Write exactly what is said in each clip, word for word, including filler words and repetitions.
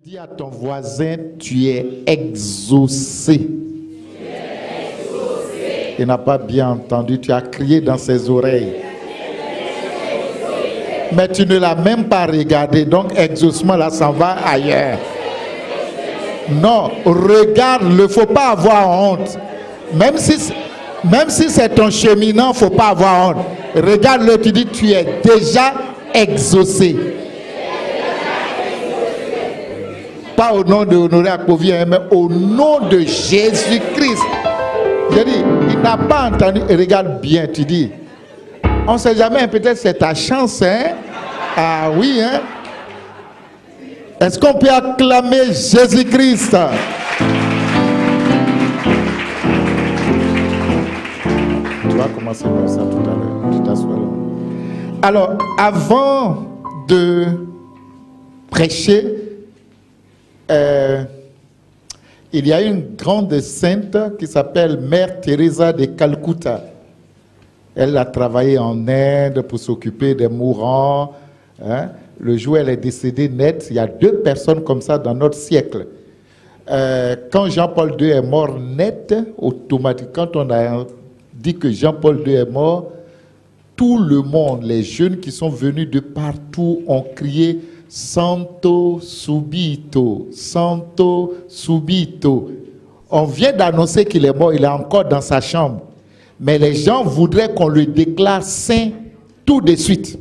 Dis à ton voisin, tu es exaucé. Il n'a pas bien entendu, tu as crié dans ses oreilles. Mais tu ne l'as même pas regardé, donc exaucement là, ça va ailleurs. Non, regarde-le, il ne faut pas avoir honte. Même si, même si c'est ton cheminant, il ne faut pas avoir honte. Regarde-le, tu dis, tu es déjà exaucé. Pas au nom de Honoré Akpovi, mais au nom de Jésus-Christ. Je dis, il n'a pas entendu. Regarde bien, tu dis. On ne sait jamais, peut-être c'est ta chance, hein? Ah oui, hein? Est-ce qu'on peut acclamer Jésus-Christ? Tu vas commencer comme ça tout à l'heure. Tu t'assois là. Alors, avant de prêcher, euh, il y a une grande sainte qui s'appelle Mère Teresa de Calcutta. Elle a travaillé en Inde pour s'occuper des mourants. Hein. Le jour où elle est décédée net, il y a deux personnes comme ça dans notre siècle. Euh, quand Jean-Paul deux est mort net, automatiquement, quand on a dit que Jean-Paul deux est mort, tout le monde, les jeunes qui sont venus de partout, ont crié « Santo subito, Santo subito ». On vient d'annoncer qu'il est mort, il est encore dans sa chambre. Mais les gens voudraient qu'on le déclare saint tout de suite.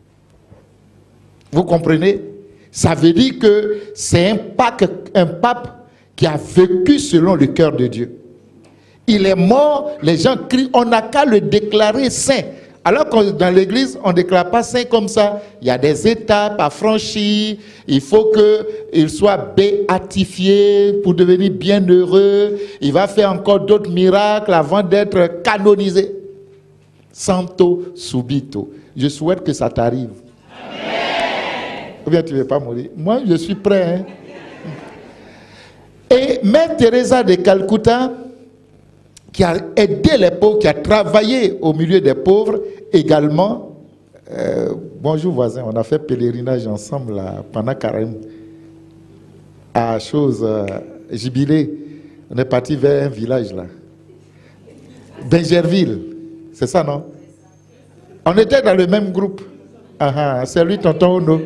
Vous comprenez? Ça veut dire que c'est un pape, un pape qui a vécu selon le cœur de Dieu. Il est mort, les gens crient, on n'a qu'à le déclarer saint. Alors que dans l'église, on ne déclare pas saint comme ça. Il y a des étapes à franchir. Il faut qu'il soit béatifié pour devenir bienheureux. Il va faire encore d'autres miracles avant d'être canonisé. Santo subito. Je souhaite que ça t'arrive. Ou bien tu ne veux pas mourir. Moi, je suis prêt. Hein? Et Mère Teresa de Calcutta, qui a aidé les pauvres, qui a travaillé au milieu des pauvres également. Euh, bonjour voisin, on a fait pèlerinage ensemble là, pendant carême. À chose, euh, Jubilé, on est parti vers un village là. Benjerville, c'est ça non? On était dans le même groupe. Ah, ah, c'est lui, tonton Ono.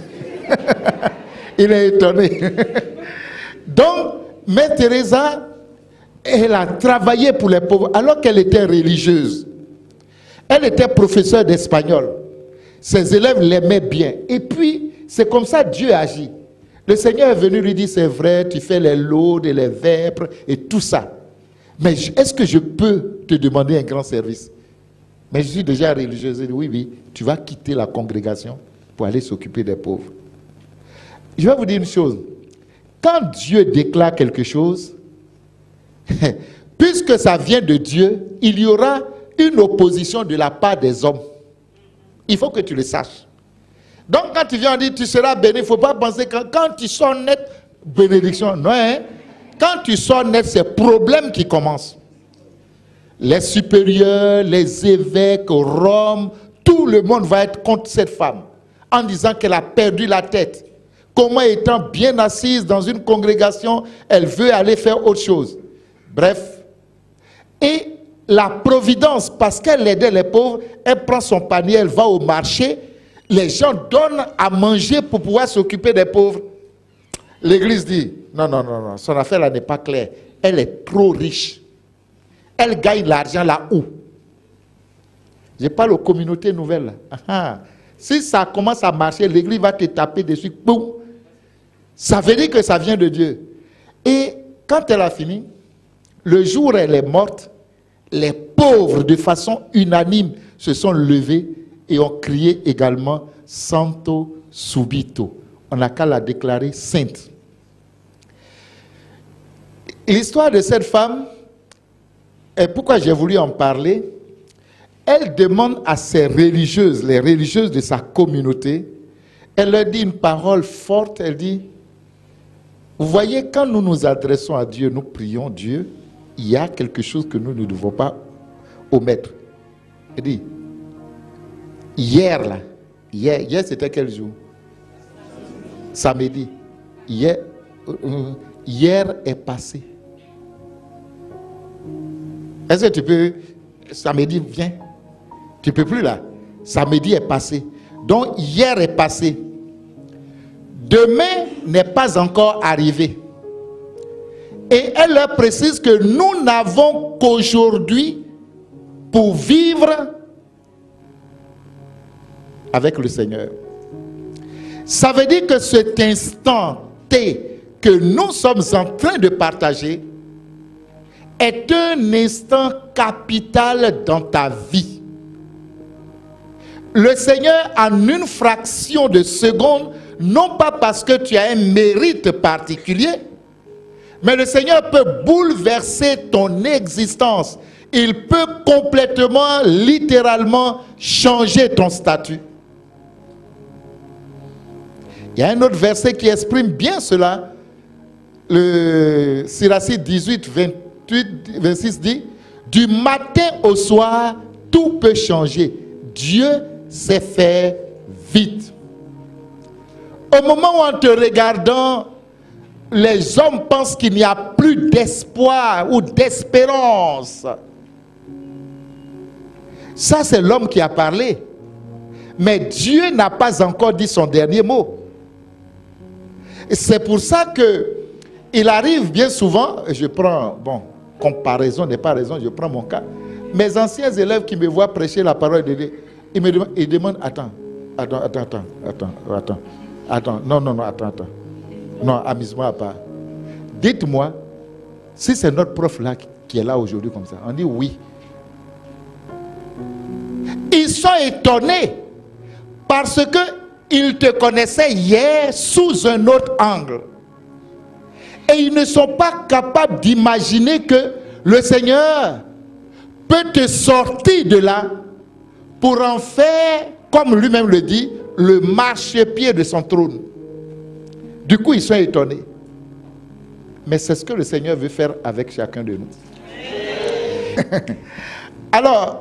Il est étonné. Donc, Mère Teresa, elle a travaillé pour les pauvres alors qu'elle était religieuse. Elle était professeure d'espagnol. Ses élèves l'aimaient bien. Et puis, c'est comme ça que Dieu agit. Le Seigneur est venu lui dire, c'est vrai, tu fais les laudes et les vêpres et tout ça. Mais est-ce que je peux te demander un grand service? Mais je suis déjà religieuse. Elle dit, oui, oui, tu vas quitter la congrégation pour aller s'occuper des pauvres. Je vais vous dire une chose. Quand Dieu déclare quelque chose, puisque ça vient de Dieu, il y aura une opposition de la part des hommes. Il faut que tu le saches. Donc quand tu viens dire tu seras béni, il ne faut pas penser que quand tu sors net, bénédiction. Non, hein? Quand tu sors net, c'est problème qui commence. Les supérieurs, les évêques, Rome, tout le monde va être contre cette femme en disant qu'elle a perdu la tête. Comment étant bien assise dans une congrégation, elle veut aller faire autre chose. Bref. Et la providence, parce qu'elle aidait les pauvres, elle prend son panier, elle va au marché, les gens donnent à manger pour pouvoir s'occuper des pauvres. L'église dit, non, non, non, non, son affaire là n'est pas claire. Elle est trop riche. Elle gagne l'argent là où? Je parle aux communautés nouvelles. Ah, si ça commence à marcher, l'église va te taper dessus. Boum. Ça veut dire que ça vient de Dieu. Et quand elle a fini, le jour où elle est morte, les pauvres, de façon unanime, se sont levés et ont crié également « Santo subito ». On n'a qu'à la déclarer sainte. L'histoire de cette femme, et pourquoi j'ai voulu en parler, elle demande à ses religieuses, les religieuses de sa communauté, elle leur dit une parole forte, elle dit, vous voyez, quand nous nous adressons à Dieu, nous prions Dieu, il y a quelque chose que nous ne devons pas omettre. Elle dit, hier là, hier, hier c'était quel jour? Samedi. hier, euh, hier est passé. Est-ce que tu peux, samedi, viens. Tu ne peux plus là. Samedi est passé. Donc, hier est passé. Demain n'est pas encore arrivé. Et elle leur précise que nous n'avons qu'aujourd'hui pour vivre avec le Seigneur. Ça veut dire que cet instant T que nous sommes en train de partager est un instant capital dans ta vie. Le Seigneur, en une fraction de seconde, non pas parce que tu as un mérite particulier, mais le Seigneur peut bouleverser ton existence. Il peut complètement, littéralement, changer ton statut. Il y a un autre verset qui exprime bien cela. Le Siracide dix-huit, vingt-huit, vingt-six dit, du matin au soir, tout peut changer. Dieu s'est fait vite. Au moment où en te regardant, les hommes pensent qu'il n'y a plus d'espoir ou d'espérance. Ça, c'est l'homme qui a parlé. Mais Dieu n'a pas encore dit son dernier mot. C'est pour ça que il arrive bien souvent, je prends, bon, comparaison n'est pas raison, je prends mon cas. Mes anciens élèves qui me voient prêcher la parole de Dieu, ils me demandent, ils demandent, attends, attends, attends, attends, attends, attends, attends, non, non, non, attends, attends. Non, amusement à part. Dites-moi, si c'est notre prof là qui est là aujourd'hui comme ça, on dit oui. Ils sont étonnés parce que ils te connaissaient hier sous un autre angle. Et ils ne sont pas capables d'imaginer que le Seigneur peut te sortir de là pour en faire, comme lui-même le dit, le marchepied de son trône. Du coup, ils sont étonnés. Mais c'est ce que le Seigneur veut faire avec chacun de nous. Alors,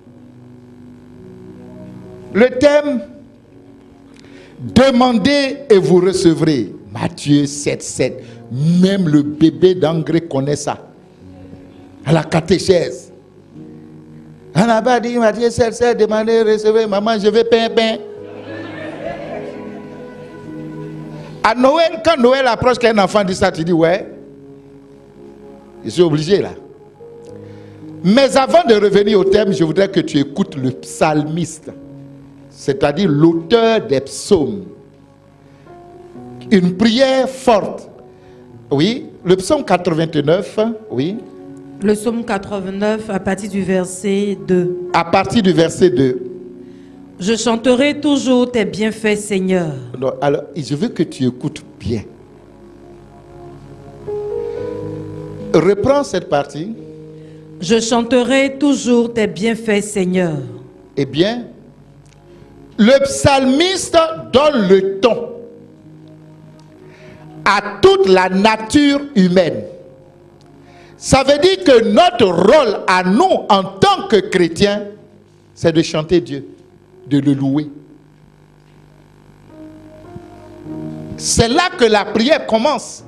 le thème, demandez et vous recevrez. Matthieu sept, sept. Même le bébé d'Angré connaît ça. À la catéchèse. On n'a pas dit, Matthieu sept, sept, demandez, recevez, maman, je vais pain, pain. À Noël, quand Noël approche, qu'un enfant dit ça, tu dis, ouais, je suis obligé là. Mais avant de revenir au thème, je voudrais que tu écoutes le psalmiste, c'est-à-dire l'auteur des psaumes. Une prière forte. Oui, le psaume quatre-vingt-neuf, oui. Le psaume quatre-vingt-neuf, à partir du verset deux. À partir du verset deux. Je chanterai toujours tes bienfaits, Seigneur. Non, alors, je veux que tu écoutes bien. Reprends cette partie. Je chanterai toujours tes bienfaits, Seigneur. Eh bien, le psalmiste donne le ton à toute la nature humaine. Ça veut dire que notre rôle à nous, en tant que chrétiens, c'est de chanter Dieu, de le louer. C'est là que la prière commence.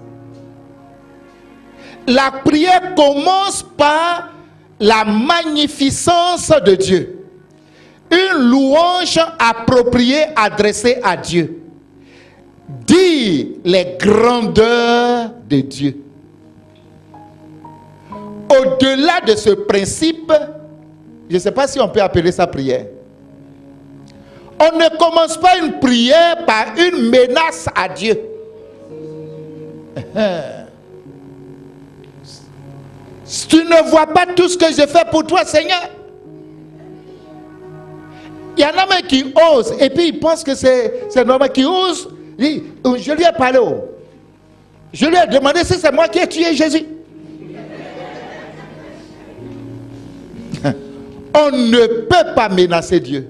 La prière commence par la magnificence de Dieu. Une louange appropriée adressée à Dieu. Dire les grandeurs de Dieu. Au-delà de ce principe, je ne sais pas si on peut appeler ça prière. On ne commence pas une prière par une menace à Dieu. Si tu ne vois pas tout ce que je fais pour toi, Seigneur. Il y en a même qui osent, et puis ils pensent que c'est normal, qui osent. Je lui ai parlé. Je lui ai demandé si c'est moi qui ai tué Jésus. On ne peut pas menacer Dieu.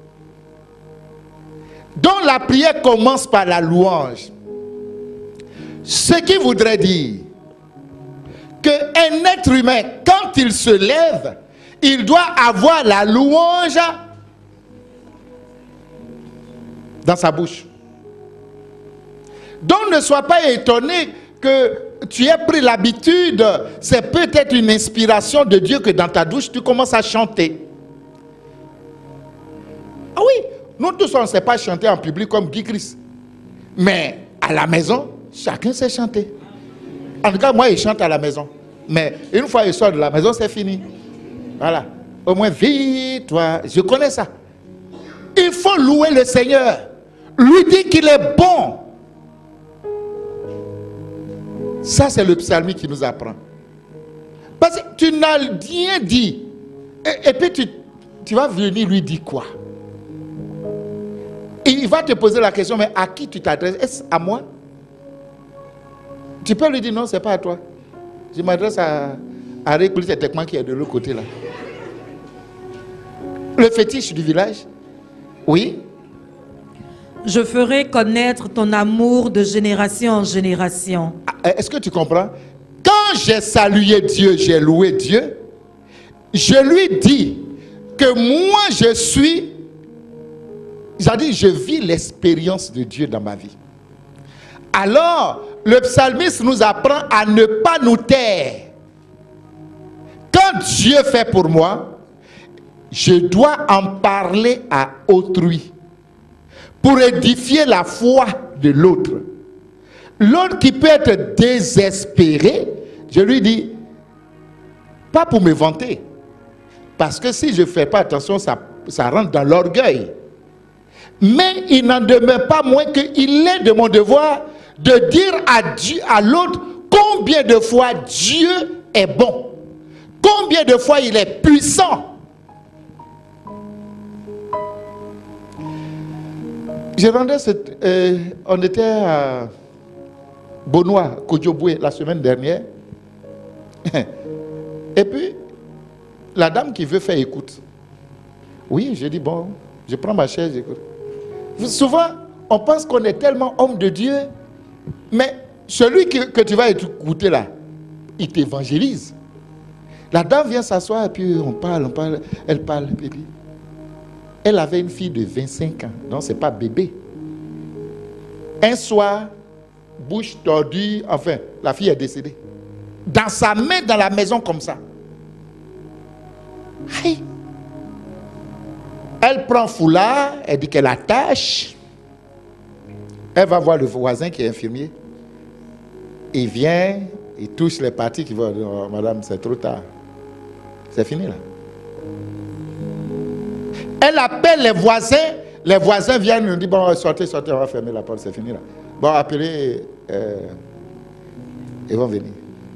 Donc la prière commence par la louange. Ce qui voudrait dire qu'un être humain, quand il se lève, il doit avoir la louange dans sa bouche. Donc ne sois pas étonné que tu aies pris l'habitude, c'est peut-être une inspiration de Dieu que dans ta douche, tu commences à chanter. Ah oui, nous tous on ne sait pas chanter en public comme Guy Christ. Mais à la maison, chacun sait chanter. En tout cas, moi, je chante à la maison. Mais une fois qu'il sort de la maison, c'est fini. Voilà. Au moins, vite, toi. Je connais ça. Il faut louer le Seigneur. Lui dire qu'il est bon. Ça, c'est le psalmiste qui nous apprend. Parce que tu n'as rien dit. Et, et puis, tu, tu vas venir lui dire quoi? Il va te poser la question, mais à qui tu t'adresses? Est-ce à moi? Tu peux lui dire non, ce n'est pas à toi. Je m'adresse à, à Réclus, c'est techniquement qui est de l'autre côté là. Le fétiche du village. Oui. Je ferai connaître ton amour de génération en génération. Est-ce que tu comprends? Quand j'ai salué Dieu, j'ai loué Dieu, je lui dis que moi je suis, c'est-à-dire je vis l'expérience de Dieu dans ma vie. Alors, le psalmiste nous apprend à ne pas nous taire. Quand Dieu fait pour moi, je dois en parler à autrui pour édifier la foi de l'autre. L'autre qui peut être désespéré, je lui dis, pas pour me vanter, parce que si je ne fais pas attention, ça, ça rentre dans l'orgueil. Mais il n'en demeure pas moins qu'il est de mon devoir de dire à Dieu, à l'autre, combien de fois Dieu est bon, combien de fois il est puissant. Je rendais cette, euh, on était à Bonois, Kodjoboué, la semaine dernière. Et puis, la dame qui veut faire écoute. Oui, j'ai dit, bon, je prends ma chaise, j'écoute. Souvent, on pense qu'on est tellement homme de Dieu, mais celui que, que tu vas écouter là, il t'évangélise. La dame vient s'asseoir et puis on parle, on parle, elle parle, bébé. Elle avait une fille de vingt-cinq ans, donc ce n'est pas bébé. Un soir, bouche tordue, enfin, la fille est décédée. Dans sa main, dans la maison comme ça. Aïe. Elle prend foulard, elle dit qu'elle attache. Elle va voir le voisin qui est infirmier. Il vient, il touche les parties qui vont dire, oh, madame, c'est trop tard. C'est fini là. Elle appelle les voisins, les voisins viennent nous dire, bon, sortez, sortez, on va fermer la porte, c'est fini là. Bon, appelez, euh, ils vont venir.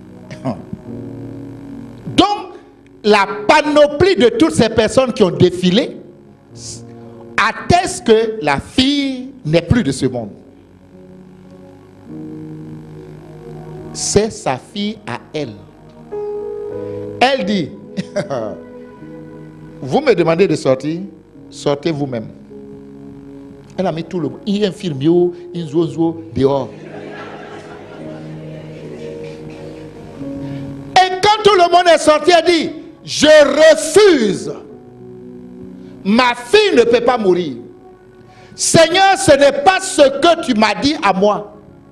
Donc, la panoplie de toutes ces personnes qui ont défilé atteste que la fille n'est plus de ce monde. C'est sa fille à elle. Elle dit, vous me demandez de sortir, sortez vous-même. Elle a mis tout le monde. Il y a un film, il zozo dehors. Et quand tout le monde est sorti, elle dit, je refuse. Ma fille ne peut pas mourir. Seigneur, ce n'est pas ce que tu m'as dit à moi.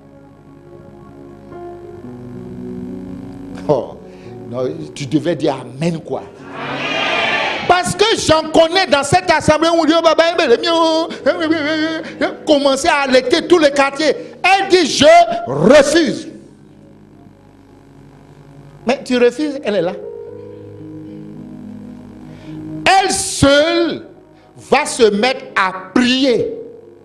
Oh, non, tu devais dire amen quoi. Parce que j'en connais dans cette assemblée où Dieu va commencer à allaiter tous les quartiers. Elle dit, je refuse. Mais tu refuses, elle est là. Elle seule va se mettre à prier.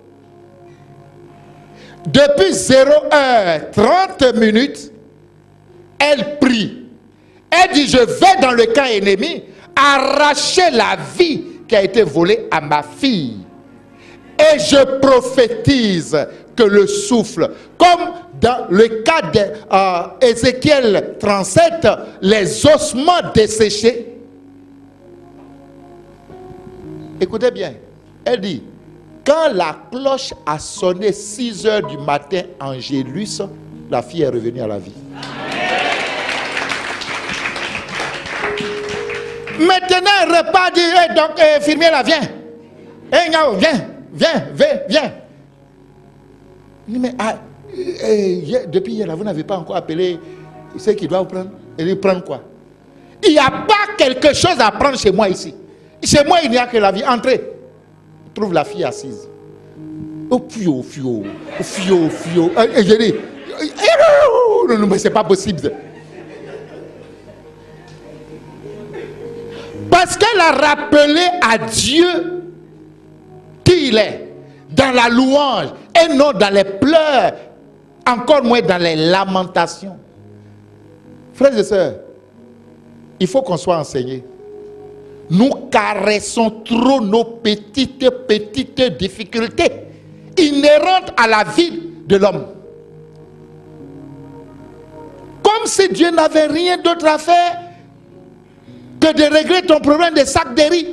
Depuis zéro heure trente minutes, elle prie. Elle dit, je vais dans le camp ennemi arracher la vie qui a été volée à ma fille. Et je prophétise que le souffle, comme dans le cas d'Ézéchiel euh, trente-sept, les ossements desséchés. Écoutez bien, elle dit, quand la cloche a sonné six heures du matin en Gélus, la fille est revenue à la vie. Maintenant, elle repart, dit, hey, donc, infirmière là, viens. Hey, viens, viens, viens, viens. Mais, ah, Et hier, depuis hier, là, vous n'avez pas encore appelé ceux qui doivent prendre. Et ils prennent quoi? Il n'y a pas quelque chose à prendre chez moi ici. Chez moi, il n'y a que la vie. Entrez. Trouve la fille assise. Oh, fio, fio, fio, fio. Et je dis, non, non, mais c'est pas possible. Parce qu'elle a rappelé à Dieu qui il est, dans la louange, et non dans les pleurs, encore moins dans les lamentations. Frères et sœurs, il faut qu'on soit enseigné. Nous caressons trop nos petites, petites difficultés inhérentes à la vie de l'homme. Comme si Dieu n'avait rien d'autre à faire que de régler ton problème des sacs de riz.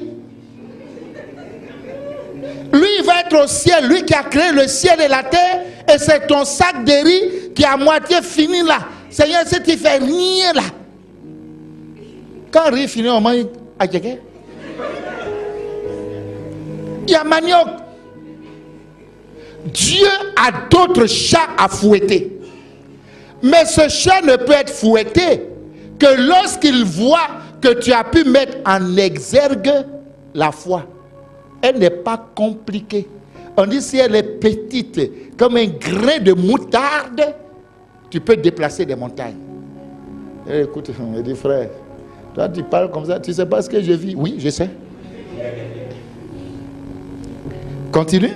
Lui, il va être au ciel, lui qui a créé le ciel et la terre, et c'est ton sac de riz qui est à moitié fini là. Seigneur, si tu fais rien là, quand riz finit, on mange à quelqu'un. Il y a manioc. Dieu a d'autres chats à fouetter. Mais ce chat ne peut être fouetté que lorsqu'il voit que tu as pu mettre en exergue la foi. Elle n'est pas compliquée. On dit si elle est petite, comme un grain de moutarde, tu peux déplacer des montagnes. Et écoute, il dit frère, toi tu parles comme ça, tu ne sais pas ce que je vis. Oui, je sais. Continue.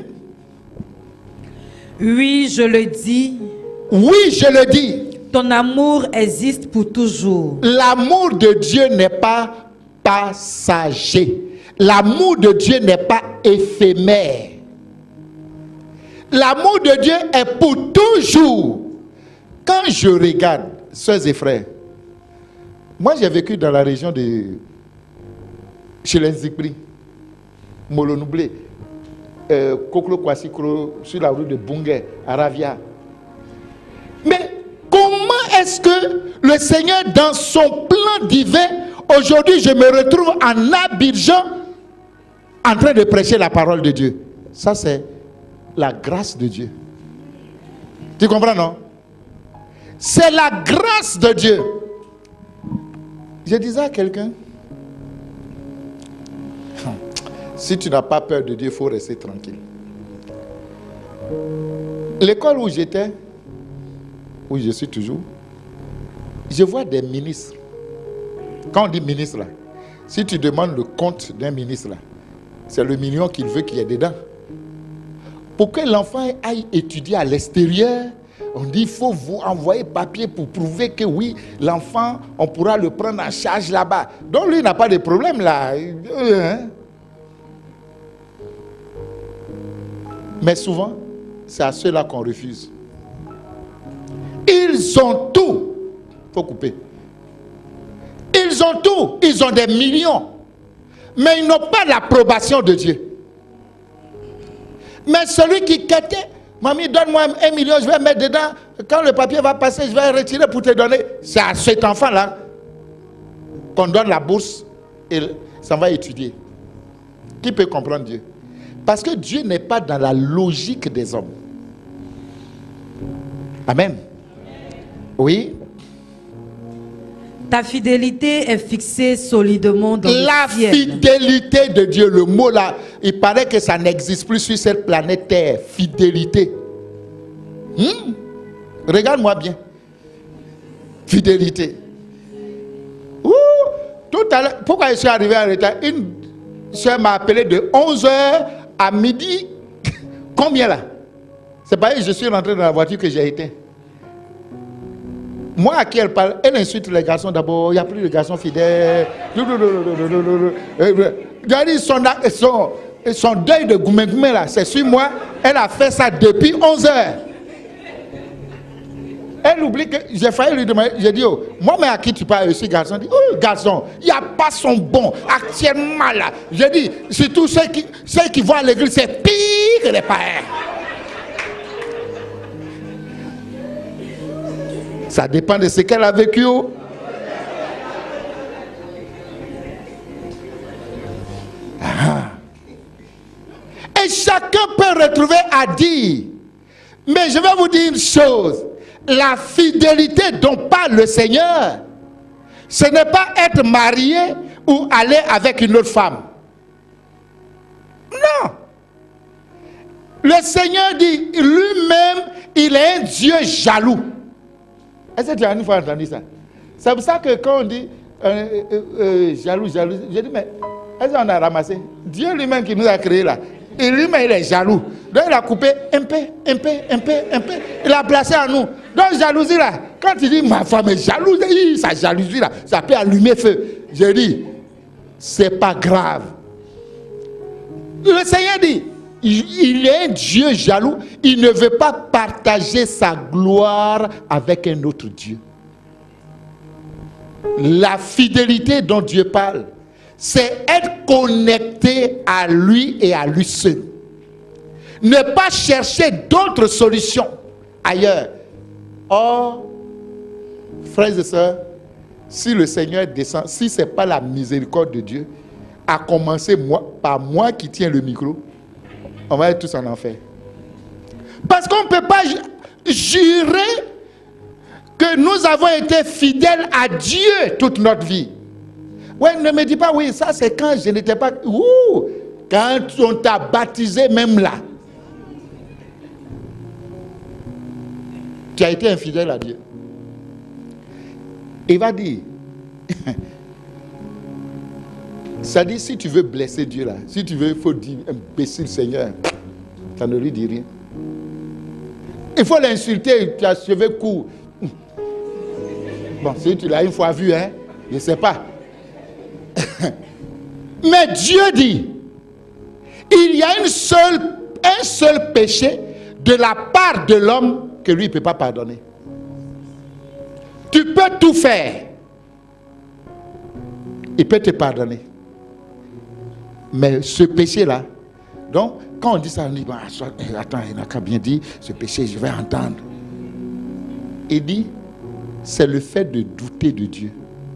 Oui, je le dis. Oui, je le dis. Ton amour existe pour toujours. L'amour de Dieu n'est pas passager. L'amour de Dieu n'est pas éphémère. L'amour de Dieu est pour toujours. Quand je regarde, sœurs et frères, moi j'ai vécu dans la région de Chelenzikri, Molonoublé, euh, Koklo Kwasikro, sur la route de Bunge, Aravia. Mais comment est-ce que le Seigneur, dans son plan divin, aujourd'hui je me retrouve en Abidjan en train de prêcher la parole de Dieu? Ça c'est la grâce de Dieu. Tu comprends, non? C'est la grâce de Dieu. Je disais à quelqu'un, si tu n'as pas peur de Dieu, il faut rester tranquille. L'école où j'étais, où je suis toujours, je vois des ministres. Quand on dit ministre, là, si tu demandes le compte d'un ministre, là, c'est le million qu'il veut qu'il y ait dedans. Pour que l'enfant aille étudier à l'extérieur, on dit qu'il faut vous envoyer papier pour prouver que oui, l'enfant, on pourra le prendre en charge là-bas. Donc lui, il n'a pas de problème là. Hein? Mais souvent, c'est à ceux-là qu'on refuse. Ils ont tout. Il faut couper. Ils ont tout. Ils ont des millions. Mais ils n'ont pas l'approbation de Dieu. Mais celui qui quêtait, mamie, donne-moi un million, je vais mettre dedans. Quand le papier va passer, je vais retirer pour te donner. C'est à cet enfant-là qu'on donne la bourse et ça va étudier. Qui peut comprendre Dieu? Parce que Dieu n'est pas dans la logique des hommes. Amen. Oui. Ta fidélité est fixée solidement dans la le ciel. La fidélité de Dieu, le mot là, il paraît que ça n'existe plus sur cette planète Terre. Fidélité. Hmm? Regarde-moi bien. Fidélité. Ouh, tout à l'heure, pourquoi je suis arrivé en retard? Une soeur m'a appelé de onze heures à midi. Combien là? C'est pas que je suis rentré dans la voiture que j'ai été. Moi, à qui elle parle, elle insulte les garçons d'abord. Il n'y a plus de garçons fidèles. Regardez son, son, son deuil de Goumé-Goumé là, c'est sur moi. Elle a fait ça depuis onze heures. Elle oublie que j'ai failli lui demander. J'ai dit, oh, moi, mais à qui tu parles aussi, garçon? Elle dit, oh, garçon, il n'y a pas son bon actuellement là. J'ai dit, surtout ceux qui, ceux qui vont à l'église, c'est pire que les païens. Ça dépend de ce qu'elle a vécu. Ah. Et chacun peut retrouver à dire, Mais je vais vous dire une chose. La fidélité dont parle le Seigneur, ce n'est pas être marié ou aller avec une autre femme. Non. Le Seigneur dit, lui-même, il est un Dieu jaloux. Est-ce que tu as une fois entendu ça? C'est pour ça que quand on dit euh, euh, euh, jaloux, jaloux, je dis, mais est-ce qu'on a ramassé? Dieu lui-même qui nous a créés là, et lui-même il est jaloux. Donc il a coupé un peu, un peu, un peu, un peu. Il a placé en nous. Donc jalousie là, quand il dit ma femme est jalouse, sa jalousie là, ça peut allumer feu. Je dis, c'est pas grave. Le Seigneur dit, il est un Dieu jaloux, il ne veut pas partager sa gloire avec un autre Dieu. La fidélité dont Dieu parle, c'est être connecté à lui et à lui seul. Ne pas chercher d'autres solutions ailleurs. Or, frères et sœurs, si le Seigneur descend, si ce n'est pas la miséricorde de Dieu, à commencer moi, par moi qui tiens le micro, on va être tous en enfer. Parce qu'on ne peut pas jurer que nous avons été fidèles à Dieu toute notre vie. Ouais, ne me dis pas, oui, ça c'est quand je n'étais pas... Ouh, quand on t'a baptisé même là. Tu as été infidèle à Dieu. Il va dire... Ça dit, si tu veux blesser Dieu là, si tu veux, il faut dire, imbécile Seigneur, ça ne lui dit rien. Il faut l'insulter, tu as cheveux courts. Bon, si tu l'as une fois vu, hein, je ne sais pas. Mais Dieu dit, il y a une seule, un seul péché de la part de l'homme que lui ne peut pas pardonner. Tu peux tout faire. Il peut te pardonner. Mais ce péché-là, donc, quand on dit ça, on dit, bah, attends, il n'a qu'à bien dire, ce péché, je vais entendre. Il dit, c'est le fait de douter de Dieu.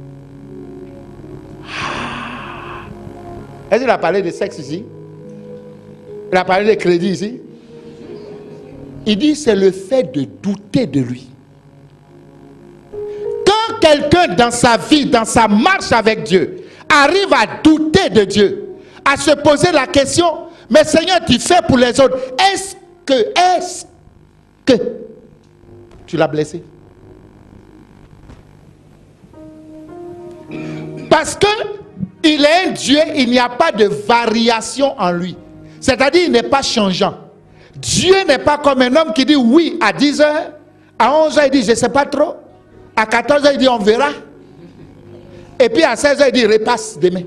Ah. Est-ce qu'il a parlé de sexe ici? Il a parlé de crédit ici? Il dit, c'est le fait de douter de lui. Quand quelqu'un dans sa vie, dans sa marche avec Dieu, arrive à douter de Dieu, à se poser la question, mais Seigneur, tu fais pour les autres. Est-ce que, est-ce que tu l'as blessé? Parce que il est un Dieu, il n'y a pas de variation en lui. C'est-à-dire, il n'est pas changeant. Dieu n'est pas comme un homme qui dit oui à dix heures, à onze heures, il dit je ne sais pas trop, à quatorze heures, il dit on verra. Et puis à seize heures, il dit repasse demain.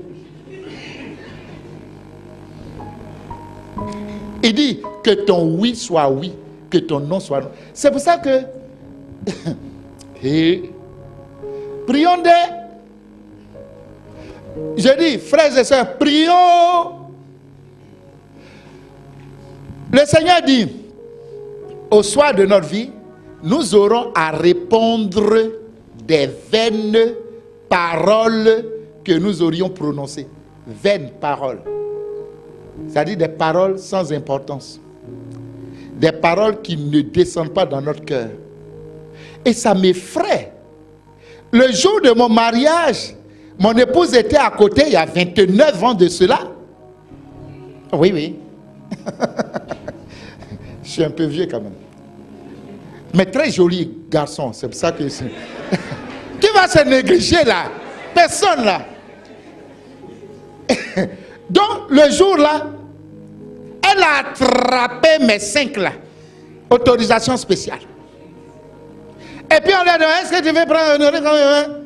Il dit que ton oui soit oui, que ton non soit non. C'est pour ça que et, prions des... Je dis, frères et sœurs, prions. Le Seigneur dit, au soir de notre vie, nous aurons à répondre des vaines paroles que nous aurions prononcées. Vaines paroles. C'est-à-dire des paroles sans importance. Des paroles qui ne descendent pas dans notre cœur. Et ça m'effraie. Le jour de mon mariage, mon épouse était à côté il y a vingt-neuf ans de cela. Oui, oui. Je suis un peu vieux quand même. Mais très joli garçon. C'est pour ça que... Qui va se négliger là? Personne là. Donc, le jour là, elle a attrapé mes cinq là. Autorisation spéciale. Et puis on lui a dit, est-ce que tu veux prendre un...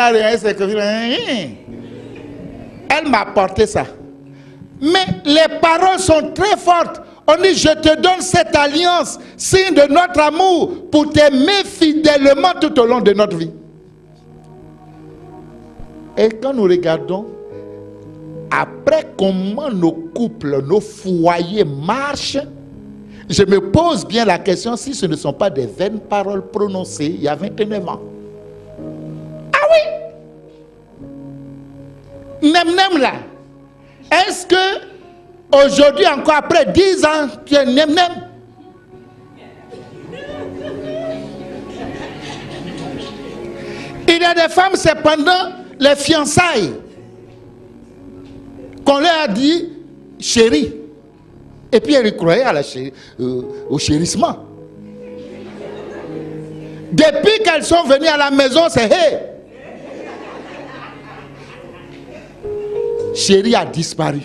Elle m'a apporté ça. Mais les paroles sont très fortes. On dit, je te donne cette alliance, signe de notre amour, pour t'aimer fidèlement tout au long de notre vie. Et quand nous regardons, après comment nos couples, nos foyers marchent, je me pose bien la question si ce ne sont pas des vaines paroles prononcées il y a vingt-neuf ans. Ah oui! Nem nem là. Est-ce que aujourd'hui encore après dix ans, tu es nem nem? Il y a des femmes, c'est pendant les fiançailles qu'on leur a dit chérie. Et puis elles croyaient à la chérie, euh, au chérissement. Depuis qu'elles sont venues à la maison, c'est hey. Chérie a disparu.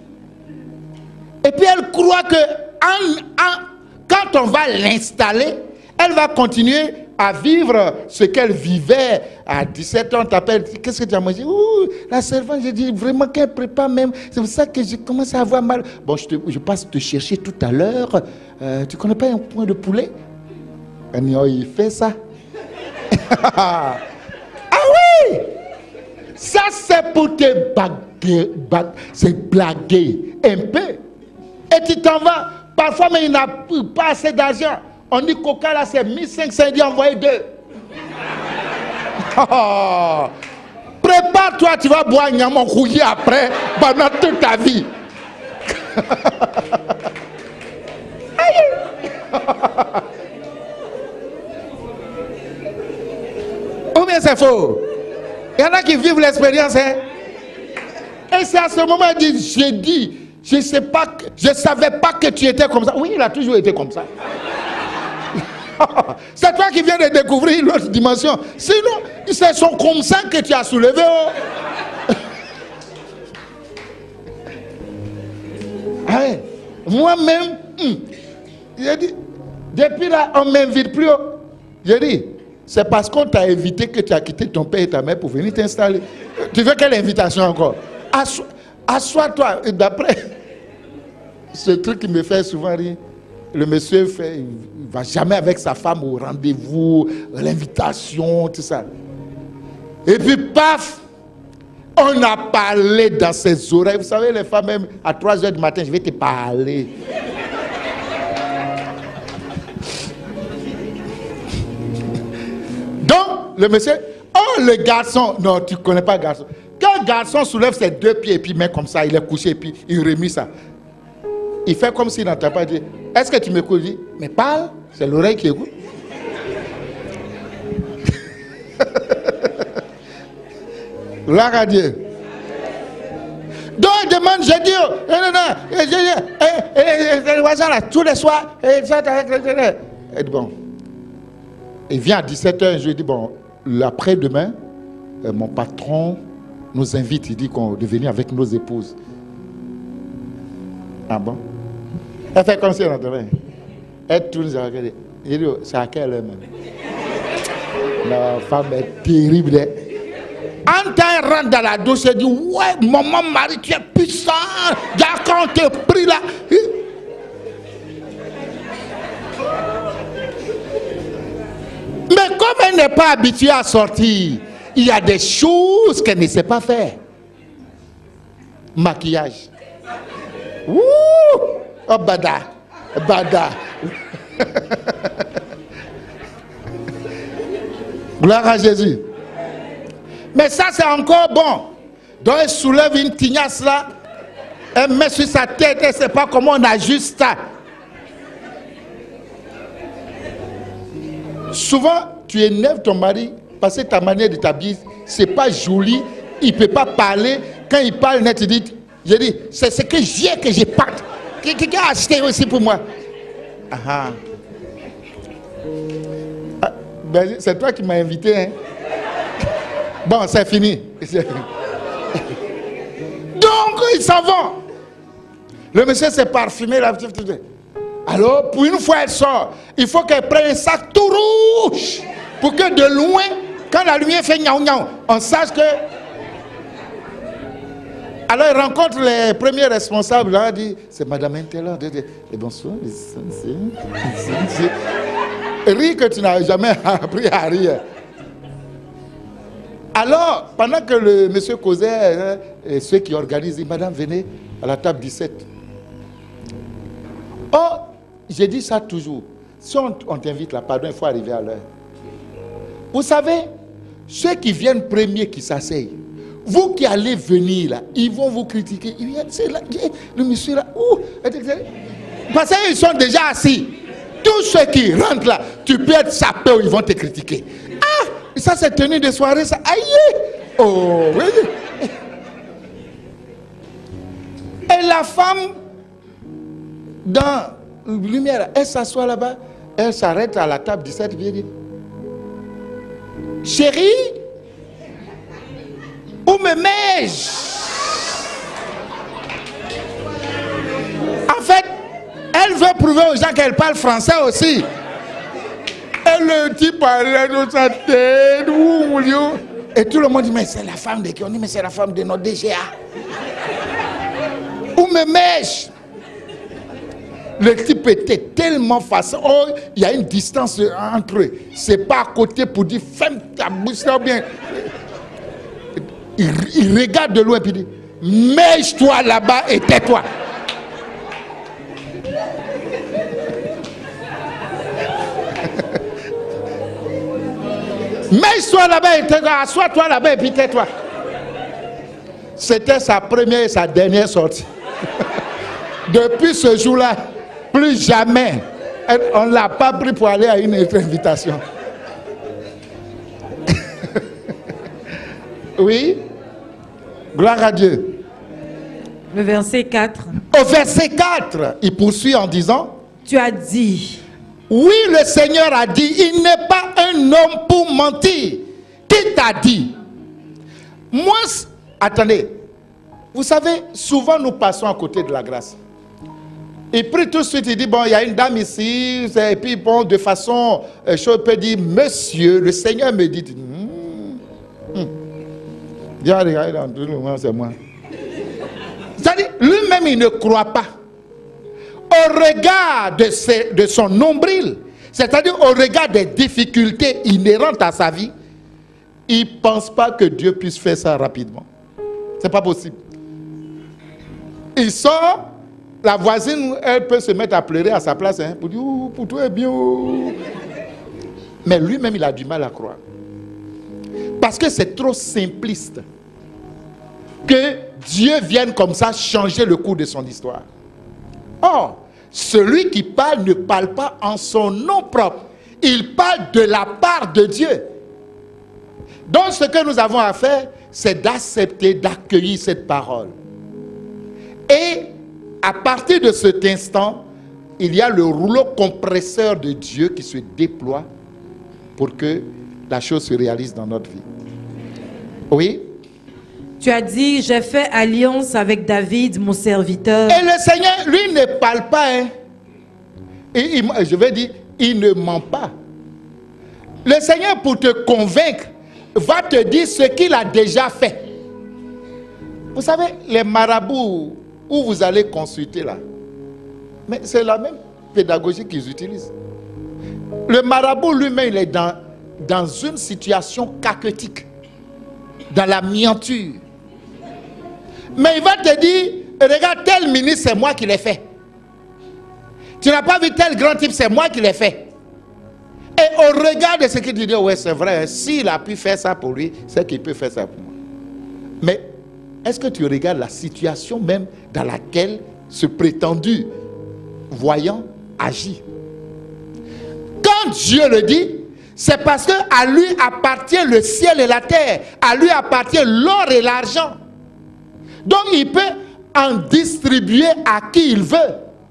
Et puis elle croit que en, en, quand on va l'installer, elle va continuer à vivre ce qu'elle vivait à dix-sept ans. On t'appelle, qu'est-ce que tu as mangé? Ouh, la servante, j'ai dit vraiment qu'elle prépare même. C'est pour ça que j'ai commencé à avoir mal. Bon, je, te, je passe te chercher tout à l'heure. Euh, tu connais pas un point de poulet? Il fait ça. Ah oui! Ça, c'est pour te baguer, baguer, c'est blaguer un peu. Et tu t'en vas. Parfois, mais il n'a pas assez d'argent. On dit Coca, là, c'est mille cinq cents, il dit envoyer deux. Oh. Prépare-toi, tu vas boire Nyamon rouillé après, pendant toute ta vie. Ou bien c'est faux? Il y en a qui vivent l'expérience, hein? Et c'est à ce moment qu'il dit, j'ai dit, je sais pas, je savais pas que tu étais comme ça. Oui, il a toujours été comme ça. C'est toi qui viens de découvrir une autre dimension. Sinon, c'est son comme ça que tu as soulevé. Oh. Ah ouais. Moi-même, hum, j'ai dit, depuis là, on ne m'invite plus. Oh. J'ai dit, c'est parce qu'on t'a invité que tu as quitté ton père et ta mère pour venir t'installer. Tu veux quelle invitation encore? Assois-toi. D'après ce truc qui me fait souvent rire, le monsieur fait, il ne va jamais avec sa femme au rendez-vous, l'invitation, tout ça. Et puis, paf, on a parlé dans ses oreilles. Vous savez, les femmes, même à trois heures du matin, je vais te parler. Donc, le monsieur, oh, le garçon, non, tu ne connais pas le garçon. Quand le garçon soulève ses deux pieds et puis met comme ça, il est couché et puis il remet ça. Il fait comme s'il n'entend pas dire, est-ce que tu m'écoutes? Il dit, mais parle, c'est l'oreille qui écoute. Gloire à Dieu. Donc il demande, je dis, non, non, non, je dis, les voisins là, tous les soirs, et dit, bon. Il vient à dix-sept heures, je lui dis, bon, l'après-demain, mon patron nous invite, il dit qu'on est venu avec nos épouses. Ah bon? Elle fait comme si on entendait. Elle tourne, elle regarde. Il dit, c'est à quelle heure même? La femme est terrible. En temps, elle rentre dans la douche, elle dit, ouais, maman, Marie, tu es puissant. Quand on te prie là. Mais comme elle n'est pas habituée à sortir, il y a des choses qu'elle ne sait pas faire. Maquillage. Ouh! Oh, bada. Bada. Gloire à Jésus. Mais ça, c'est encore bon. Donc, elle soulève une tignasse là. Elle met sur sa tête. Elle ne sait pas comment on ajuste ça. Souvent, tu énerves ton mari parce que ta manière de t'habiller, ce n'est pas joli. Il ne peut pas parler. Quand il parle, net, il dit, je dis, c'est ce que j'ai que j'ai pas. Quelqu'un a acheté aussi pour moi. Ah, ah, ben, c'est toi qui m'as invité. Hein? Bon, c'est fini. Donc, ils s'en vont. Le monsieur s'est parfumé. Là. Alors, pour une fois, elle sort. Il faut qu'elle prenne un sac tout rouge. Pour que de loin, quand la lumière fait gnaou gnaou, on sache que... Alors, il rencontre les premiers responsables. Là, il dit, c'est Madame Intella. Et bonsoir. Rire que tu n'as jamais appris à rire. Alors, pendant que le monsieur causait, hein, et ceux qui organisent, disent, Madame, venez à la table dix-sept. Oh, j'ai dit ça toujours. Si on, on t'invite là, pardon, il faut arriver à l'heure. Vous savez, ceux qui viennent premiers, qui s'asseyent, vous qui allez venir là, ils vont vous critiquer. C'est là, le monsieur là, ouh, parce qu'ils sont déjà assis. Tous ceux qui rentrent là, tu peux être sapé ou ils vont te critiquer. Ah, Ça, c'est tenue de soirée, ça. Aïe! Oh, oui. Et la femme, dans lumière, elle s'assoit là-bas, elle s'arrête à la table dix-sept, vient dire, chérie, où me mets-je? En fait, elle veut prouver aux gens qu'elle parle français aussi. Et le type parlait de sa tête. Et tout le monde dit, mais c'est la femme de qui? On dit, mais c'est la femme de notre D G A. Où me mets-je? Le type était tellement facile. Oh, il y a une distance entre eux. C'est pas à côté pour dire, ferme ta bouche là bien. Il, il regarde de loin et dit, mets-toi là-bas et tais-toi. Mets-toi là-bas et tais-toi. Assois-toi là-bas et puis tais-toi. C'était sa première et sa dernière sortie. Depuis ce jour-là, plus jamais, on ne l'a pas pris pour aller à une autre invitation. Oui? Gloire à Dieu. Le verset quatre. Au verset quatre, il poursuit en disant, tu as dit. Oui, le Seigneur a dit, il n'est pas un homme pour mentir. Qui t'a dit? Moi, attendez, vous savez, souvent nous passons à côté de la grâce. Et puis tout de suite, il dit, bon, il y a une dame ici, et puis bon, de façon, euh, je peux dire, monsieur, le Seigneur me dit, hum, hum. Viens, regarde, dans tout le monde, c'est moi. C'est-à-dire, lui-même, il ne croit pas. Au regard de, ses, de son nombril, c'est-à-dire au regard des difficultés inhérentes à sa vie, il ne pense pas que Dieu puisse faire ça rapidement. Ce n'est pas possible. Il sort, la voisine, elle peut se mettre à pleurer à sa place, hein, pour dire, oh, pour toi, bien. Mais lui-même, il a du mal à croire. Parce que c'est trop simpliste que Dieu vienne comme ça changer le cours de son histoire. Or, celui qui parle ne parle pas en son nom propre. Il parle de la part de Dieu. Donc, ce que nous avons à faire, c'est d'accepter, d'accueillir cette parole. Et à partir de cet instant, il y a le rouleau compresseur de Dieu qui se déploie pour que la chose se réalise dans notre vie. Oui? Tu as dit, j'ai fait alliance avec David, mon serviteur. Et le Seigneur, lui, ne parle pas. Hein. Et, il, je vais dire, il ne ment pas. Le Seigneur, pour te convaincre, va te dire ce qu'il a déjà fait. Vous savez, les marabouts où vous allez consulter là, mais c'est la même pédagogie qu'ils utilisent. Le marabout lui-même, il est dans, dans une situation caquetique, dans la miniature. Mais il va te dire, regarde, tel ministre, c'est moi qui l'ai fait. Tu n'as pas vu tel grand type, c'est moi qui l'ai fait. Et au regard de ce qu'il dit, ouais, c'est vrai, s'il a pu faire ça pour lui, c'est qu'il peut faire ça pour moi. Mais est-ce que tu regardes la situation même dans laquelle ce prétendu voyant agit? Quand Dieu le dit, c'est parce qu'à lui appartient le ciel et la terre, à lui appartient l'or et l'argent. Donc il peut en distribuer à qui il veut.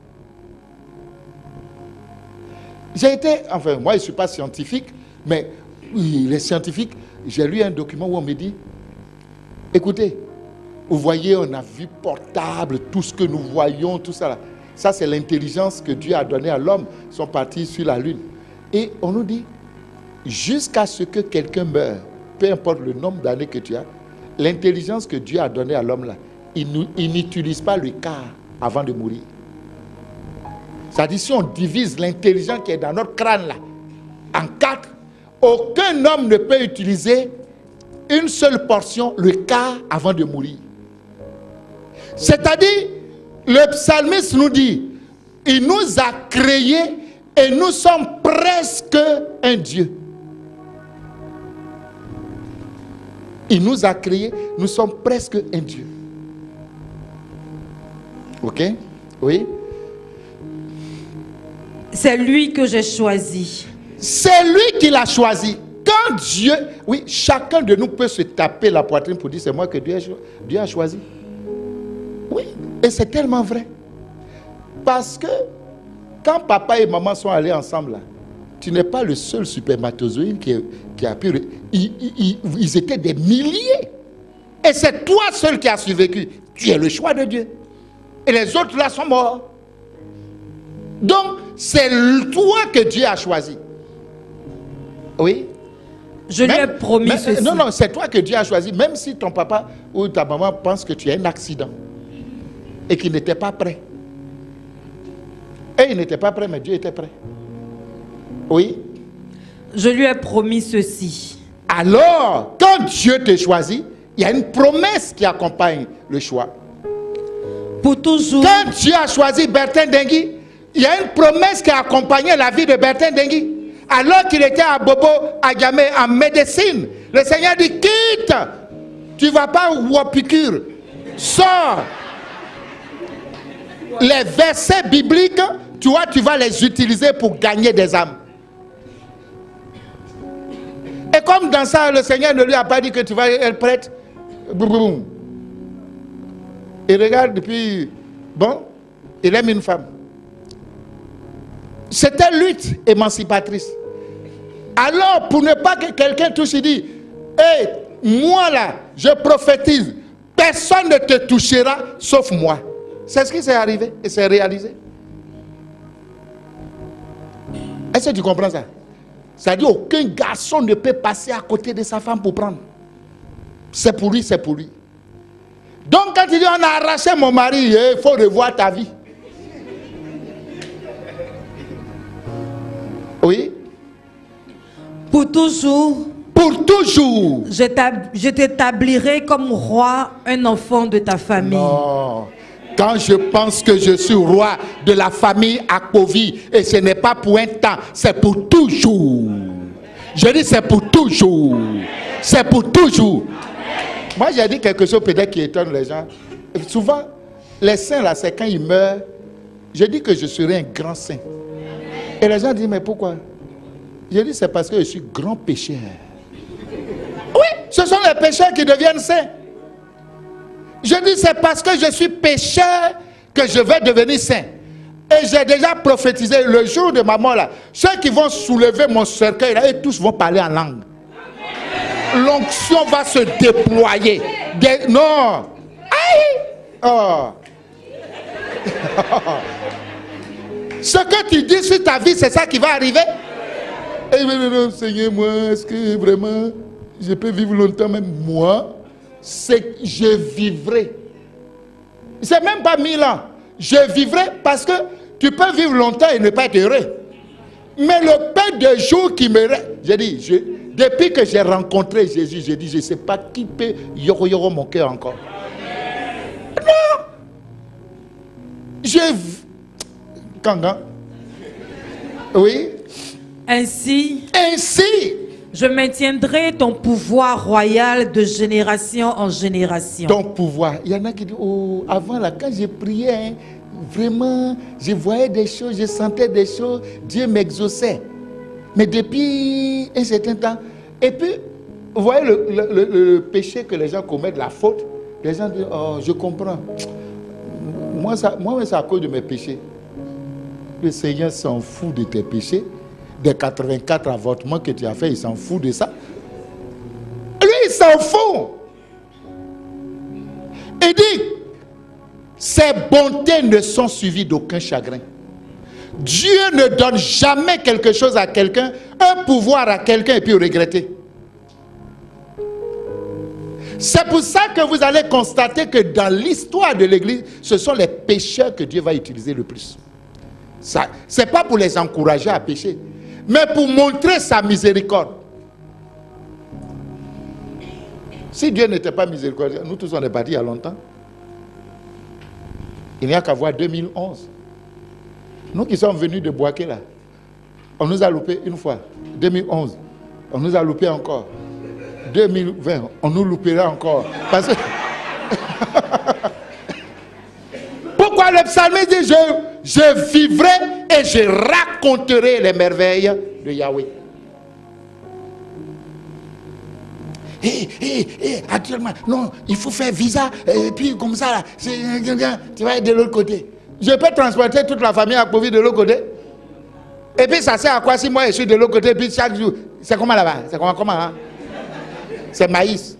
J'ai été, enfin moi je ne suis pas scientifique, mais oui, les scientifiques, j'ai lu un document où on me dit, écoutez, vous voyez, on a vu portable, tout ce que nous voyons, tout ça là. Ça c'est l'intelligence que Dieu a donnée à l'homme, ils sont partis sur la lune. Et on nous dit, jusqu'à ce que quelqu'un meure, peu importe le nombre d'années que tu as, l'intelligence que Dieu a donnée à l'homme là, il n'utilise pas le quart avant de mourir. C'est-à-dire, si on divise l'intelligence qui est dans notre crâne là, en quatre, aucun homme ne peut utiliser une seule portion, le quart avant de mourir. C'est-à-dire, le psalmiste nous dit, il nous a créés et nous sommes presque un Dieu. Il nous a créés, nous sommes presque un Dieu. Ok? Oui? C'est lui que j'ai choisi. C'est lui qui l'a choisi. Quand quand Dieu, oui, chacun de nous peut se taper la poitrine pour dire c'est moi que Dieu a, Dieu a choisi. Oui, et c'est tellement vrai. Parce que quand papa et maman sont allés ensemble, là, tu n'es pas le seul spermatozoïde qui, qui a pu... Ils, ils, ils étaient des milliers. Et c'est toi seul qui as survécu. Tu es le choix de Dieu. Et les autres là sont morts. Donc, c'est toi que Dieu a choisi. Oui. Je lui ai promis même, ceci. Non, non, c'est toi que Dieu a choisi. Même si ton papa ou ta maman pense que tu as un accident et qu'il n'était pas prêt. Et il n'était pas prêt, mais Dieu était prêt. Oui. Je lui ai promis ceci. Alors, quand Dieu te choisit, il y a une promesse qui accompagne le choix. Pour toujours. Quand Dieu a choisi Bertin Dengui, il y a une promesse qui a accompagné la vie de Bertin Dengui. Alors qu'il était à Bobo, à Gamé, en médecine, le Seigneur dit, quitte, tu ne vas pas au piqûre, sors. Les versets bibliques, tu vois, tu vas les utiliser pour gagner des âmes. Et comme dans ça, le Seigneur ne lui a pas dit que tu vas être prête. Et regarde, depuis, bon, il aime une femme. C'était lutte émancipatrice. Alors, pour ne pas que quelqu'un touche, il dit, hé, hey, moi là, je prophétise, personne ne te touchera sauf moi. C'est ce qui s'est arrivé et c'est réalisé. Est-ce que tu comprends ça? Ça dit aucun garçon ne peut passer à côté de sa femme pour prendre. C'est pour lui, c'est pour lui. Donc quand il dit on a arraché mon mari, il faut revoir ta vie. Oui. Pour toujours. Pour toujours. Je t'établirai comme roi un enfant de ta famille. Non. Quand je pense que je suis roi de la famille Akpovi, et ce n'est pas pour un temps, c'est pour toujours. Je dis c'est pour toujours. C'est pour toujours. Moi j'ai dit quelque chose peut-être qui étonne les gens. Souvent, les saints là, c'est quand ils meurent, je dis que je serai un grand saint. Et les gens disent, mais pourquoi? Je dis c'est parce que je suis grand pécheur. Oui, ce sont les pécheurs qui deviennent saints. Je dis c'est parce que je suis pécheur que je vais devenir saint. Et j'ai déjà prophétisé le jour de ma mort là. Ceux qui vont soulever mon cercueil là, et tous vont parler en langue. L'onction va se déployer. Des... Non. Aïe. Oh. Ce que tu dis sur ta vie, c'est ça qui va arriver. Et eh, Seigneur, moi, est-ce que vraiment je peux vivre longtemps même moi? C'est je vivrai. C'est même pas mille ans. Je vivrai parce que tu peux vivre longtemps et ne pas être heureux. Mais le peu de jours qui me reste, j'ai dit, je, depuis que j'ai rencontré Jésus, j'ai dit, je ne sais pas qui peut yoro yoro mon cœur encore. Non. Je... Kanga. Oui. Ainsi. Ainsi. Je maintiendrai ton pouvoir royal de génération en génération. Ton pouvoir. Il y en a qui disent, oh, avant là, quand j'ai prié, hein, vraiment, je voyais des choses, je sentais des choses, Dieu m'exauçait. Mais depuis un certain temps, et puis, vous voyez le, le, le, le péché que les gens commettent, la faute, les gens disent, oh, je comprends. Moi, ça, moi c'est à cause de mes péchés. Le Seigneur s'en fout de tes péchés. Des quatre-vingt-quatre avortements que tu as fait, il s'en fout de ça. Lui, il s'en fout. Il dit, ses bontés ne sont suivies d'aucun chagrin. Dieu ne donne jamais quelque chose à quelqu'un, un pouvoir à quelqu'un et puis regretter. C'est pour ça que vous allez constater que dans l'histoire de l'Église, ce sont les pécheurs que Dieu va utiliser le plus. Ce n'est pas pour les encourager à pécher, mais pour montrer sa miséricorde. Si Dieu n'était pas miséricordieux, nous tous on est partis il y a longtemps. Il n'y a qu'à voir deux mille onze. Nous qui sommes venus de Boaké là, on nous a loupé une fois. deux mille onze, on nous a loupé encore. deux mille vingt, on nous loupera encore. Parce que... Pourquoi le psalmiste dit, je, je vivrai et je raconterai les merveilles de Yahweh. hé, hé, hé, actuellement, non, il faut faire visa, et puis comme ça, là, tu vas être de l'autre côté. Je peux transporter toute la famille à Covid de l'autre côté. Et puis ça sert à quoi si moi je suis de l'autre côté, puis chaque jour, c'est comment là-bas? C'est comment, comment, hein? C'est maïs.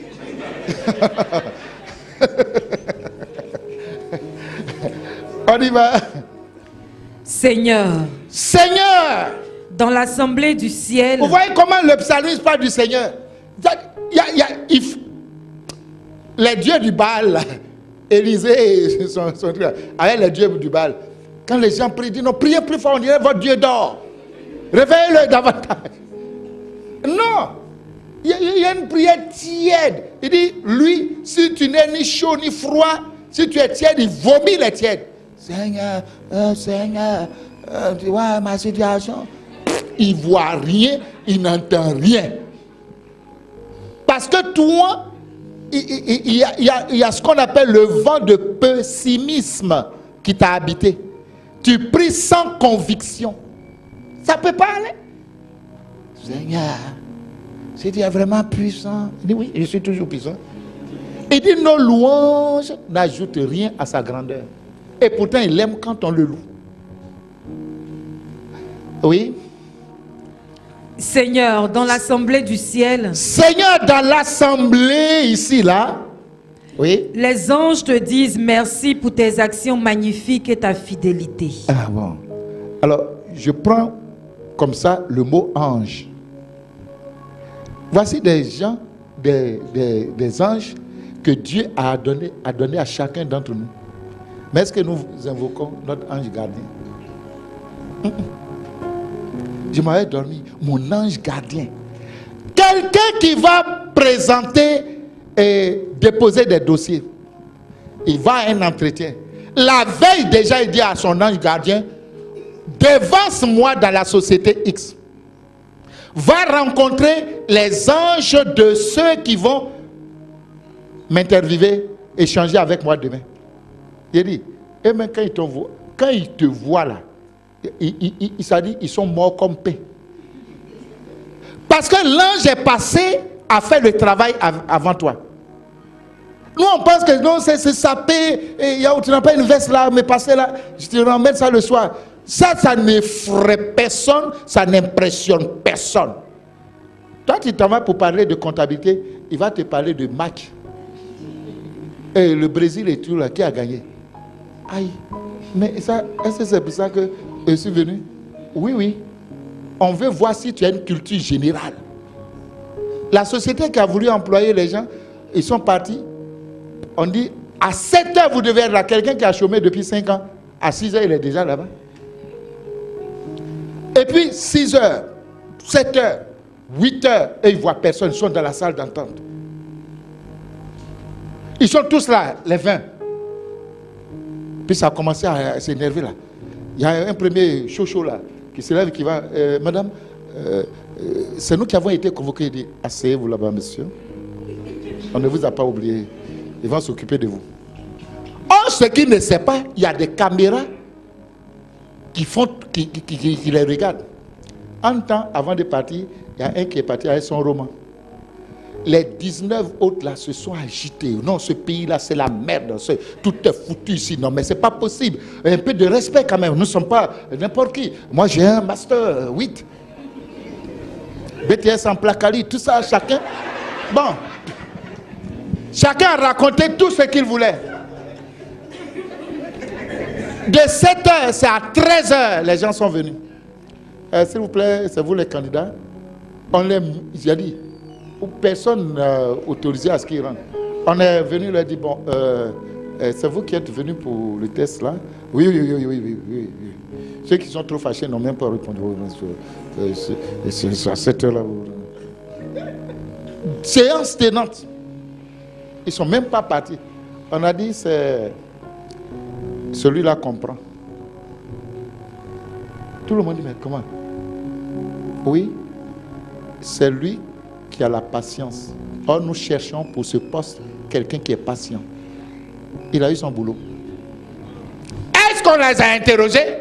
On y va. Seigneur. Seigneur. Dans l'assemblée du ciel. Vous voyez comment le psalmiste parle du Seigneur? Il y a, il y a, il, les dieux du Baal, Élisée, son, son, avec les dieux du Baal, quand les gens prient, ils disent non, priez plus fort, on dirait votre Dieu dort. Réveillez-le davantage. Non. Il y, a, il y a une prière tiède. Il dit, lui, si tu n'es ni chaud ni froid, si tu es tiède, il vomit les tièdes. Seigneur, euh, Seigneur, euh, tu vois ma situation. Il ne voit rien, il n'entend rien. Parce que toi, il, il, il, y a, il, y a, il y a ce qu'on appelle le vent de pessimisme qui t'a habité. Tu pries sans conviction. Ça ne peut pas aller. Seigneur, si tu es vraiment puissant, il dit oui, je suis toujours puissant. Il dit nos louanges n'ajoutent rien à sa grandeur. Et pourtant, il aime quand on le loue. Oui. Seigneur, dans l'assemblée du ciel. Seigneur, dans l'assemblée ici, là. Oui. Les anges te disent merci pour tes actions magnifiques et ta fidélité. Ah bon. Alors, je prends comme ça le mot ange. Voici des gens, des, des, des anges que Dieu a donné, a donné à chacun d'entre nous. Mais est-ce que nous invoquons notre ange gardien? Mm-mm. Je m'avais dormi, mon ange gardien. Quelqu'un qui va présenter et déposer des dossiers. Il va à un entretien. La veille déjà, il dit à son ange gardien, devance-moi dans la société X. Va rencontrer les anges de ceux qui vont m'interviewer, échanger avec moi demain. Il dit, et même quand ils te voient, quand ils te voient là, il, il, il, il, dit, ils sont morts comme paix. Parce que l'ange est passé à faire le travail avant toi. Nous, on pense que non, c'est sapé, et y a, tu n'as pas une veste là, mais passez là, je te remets ça le soir. Ça, ça n'effraie personne, ça n'impressionne personne. Toi, tu t'en vas pour parler de comptabilité, il va te parler de match. Et le Brésil et tout là, qui a gagné? Aïe, mais ça, est-ce que c'est pour ça que je suis venu? Oui, oui. On veut voir si tu as une culture générale. La société qui a voulu employer les gens, ils sont partis. On dit, à sept heures, vous devez être là. Quelqu'un qui a chômé depuis cinq ans, à six heures, il est déjà là-bas. Et puis, six heures, sept heures, huit heures, et ils ne voient personne, ils sont dans la salle d'entente. Ils sont tous là, les vingt. Puis ça a commencé à s'énerver là. Il y a un premier chocho là, qui se lève, qui va, euh, madame, euh, euh, c'est nous qui avons été convoqués. Il dit, asseyez-vous là-bas, monsieur. On ne vous a pas oublié. Ils vont s'occuper de vous. Or, ce qui ne sait pas, il y a des caméras qui, font, qui, qui, qui, qui les regardent. En temps, avant de partir, il y a un qui est parti avec son roman. Les dix-neuf autres là se sont agités. Non, ce pays-là, c'est la merde. Tout est foutu ici. Non, mais c'est pas possible. Un peu de respect quand même. Nous ne sommes pas n'importe qui. Moi, j'ai un master huit. B T S en placali, tout ça, chacun. Bon. Chacun a raconté tout ce qu'il voulait. De sept heures, c'est à treize heures, les gens sont venus. Euh, S'il vous plaît, c'est vous les candidats. On les... J'ai dit, personne n'a autorisé à ce qu'ils rentrent. On est venu leur dire, bon, euh, euh, c'est vous qui êtes venus pour le test là? Oui, oui, oui, oui, oui, oui, oui. Ceux qui sont trop fâchés n'ont même pas répondu. C'est à sept heures là. Séance tenante. Ils ne sont même pas partis. On a dit, c'est celui-là comprend. Tout le monde dit, mais comment? Oui, c'est lui qui a la patience. Or, nous cherchons pour ce poste quelqu'un qui est patient. Il a eu son boulot. Est-ce qu'on les a interrogés?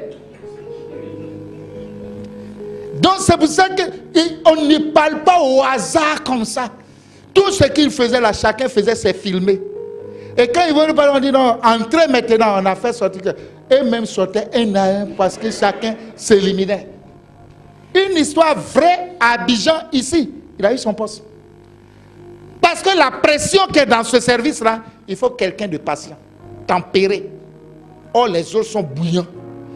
Donc, c'est pour ça qu'on ne parle pas au hasard comme ça. Tout ce qu'il faisait là, chacun faisait, c'est filmé. Et quand ils veulent parler, on dit non, entrez maintenant, on a fait sortir. Et même sortaient un à un parce que chacun s'éliminait. Une histoire vraie à Abidjan, ici. Il a eu son poste. Parce que la pression qui est dans ce service-là, il faut quelqu'un de patient, tempéré. Or, les autres sont bouillants.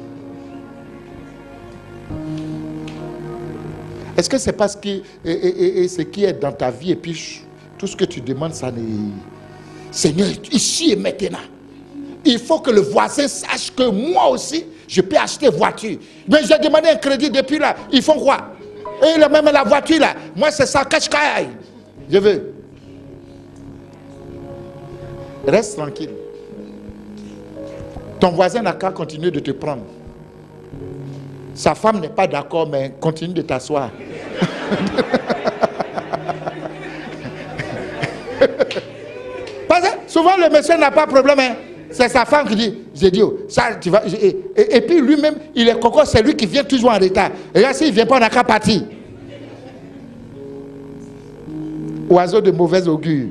Est-ce que c'est parce que et, et, et ce qui est dans ta vie et puis tout ce que tu demandes, ça n'est... Seigneur, ici et maintenant, il faut que le voisin sache que moi aussi, je peux acheter voiture. Mais j'ai demandé un crédit depuis là. Ils font quoi? Et même la voiture là, moi c'est ça, cache-caille. Je veux. Reste tranquille. Ton voisin n'a qu'à continuer de te prendre. Sa femme n'est pas d'accord, mais continue de t'asseoir. Parce que souvent le monsieur n'a pas de problème. Hein. C'est sa femme qui dit, j'ai dit, oh, ça, tu vas, et, et, et puis lui-même, il est coco, c'est lui qui vient toujours en retard. Et là, s'il ne vient pas, on n'a qu'à partir. Oiseau de mauvaise augure.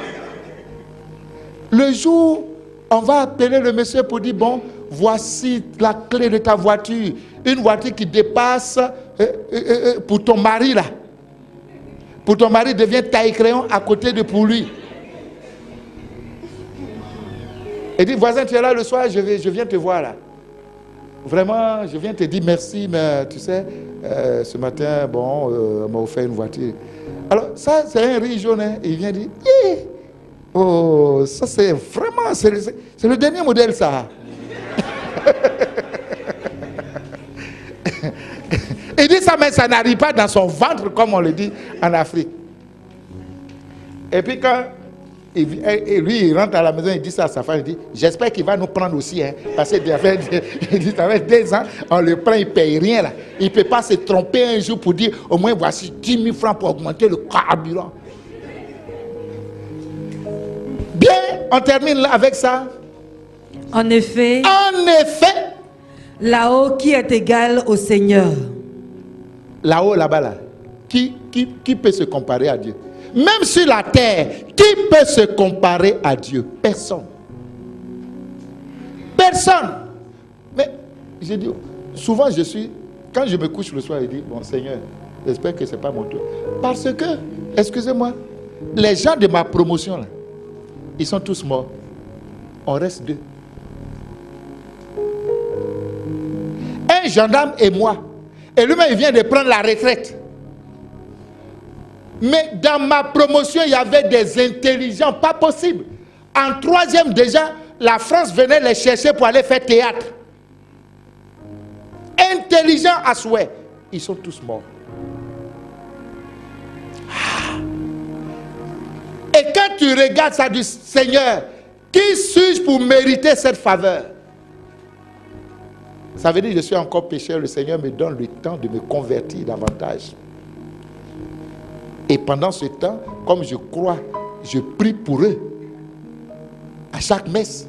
Le jour, on va appeler le monsieur pour dire, bon, voici la clé de ta voiture. Une voiture qui dépasse euh, euh, euh, pour ton mari là. Pour ton mari devient taille-crayon à côté de pour lui. Et dit, voisin, tu es là le soir, je, vais, je viens te voir là. Vraiment, je viens te dire merci, mais tu sais, euh, ce matin, bon, euh, on m'a offert une voiture. Alors, ça, c'est un riz jaune, hein, et il vient dire, eh, oh, ça c'est vraiment, c'est le, le dernier modèle, ça. Il dit ça, mais ça n'arrive pas dans son ventre, comme on le dit en Afrique. Et puis quand il, et lui, il rentre à la maison, il dit ça à sa femme, il dit, j'espère qu'il va nous prendre aussi, hein, parce que ça fait, il dit, ça fait deux ans, on le prend, il ne paye rien, là. Il ne peut pas se tromper un jour pour dire, au moins voici dix mille francs pour augmenter le carburant. Bien, on termine là avec ça. En effet, en effet, là-haut qui est égal au Seigneur. Là-haut, là-bas, là, qui, qui, qui peut se comparer à Dieu? Même sur la terre, qui peut se comparer à Dieu? Personne. Personne. Mais, j'ai dit, souvent je suis, quand je me couche le soir, je dis, bon Seigneur, j'espère que ce n'est pas mon tour. Parce que, excusez-moi, les gens de ma promotion, là, ils sont tous morts. On reste deux. Un gendarme et moi. Et lui-même, il vient de prendre la retraite. Mais dans ma promotion, il y avait des intelligents, pas possible. En troisième, déjà, la France venait les chercher pour aller faire théâtre. Intelligents à souhait. Ils sont tous morts. Ah. Et quand tu regardes ça du Seigneur, qui suis-je pour mériter cette faveur? Ça veut dire que je suis encore pécheur, le Seigneur me donne le temps de me convertir davantage. Et pendant ce temps, comme je crois, je prie pour eux. À chaque messe.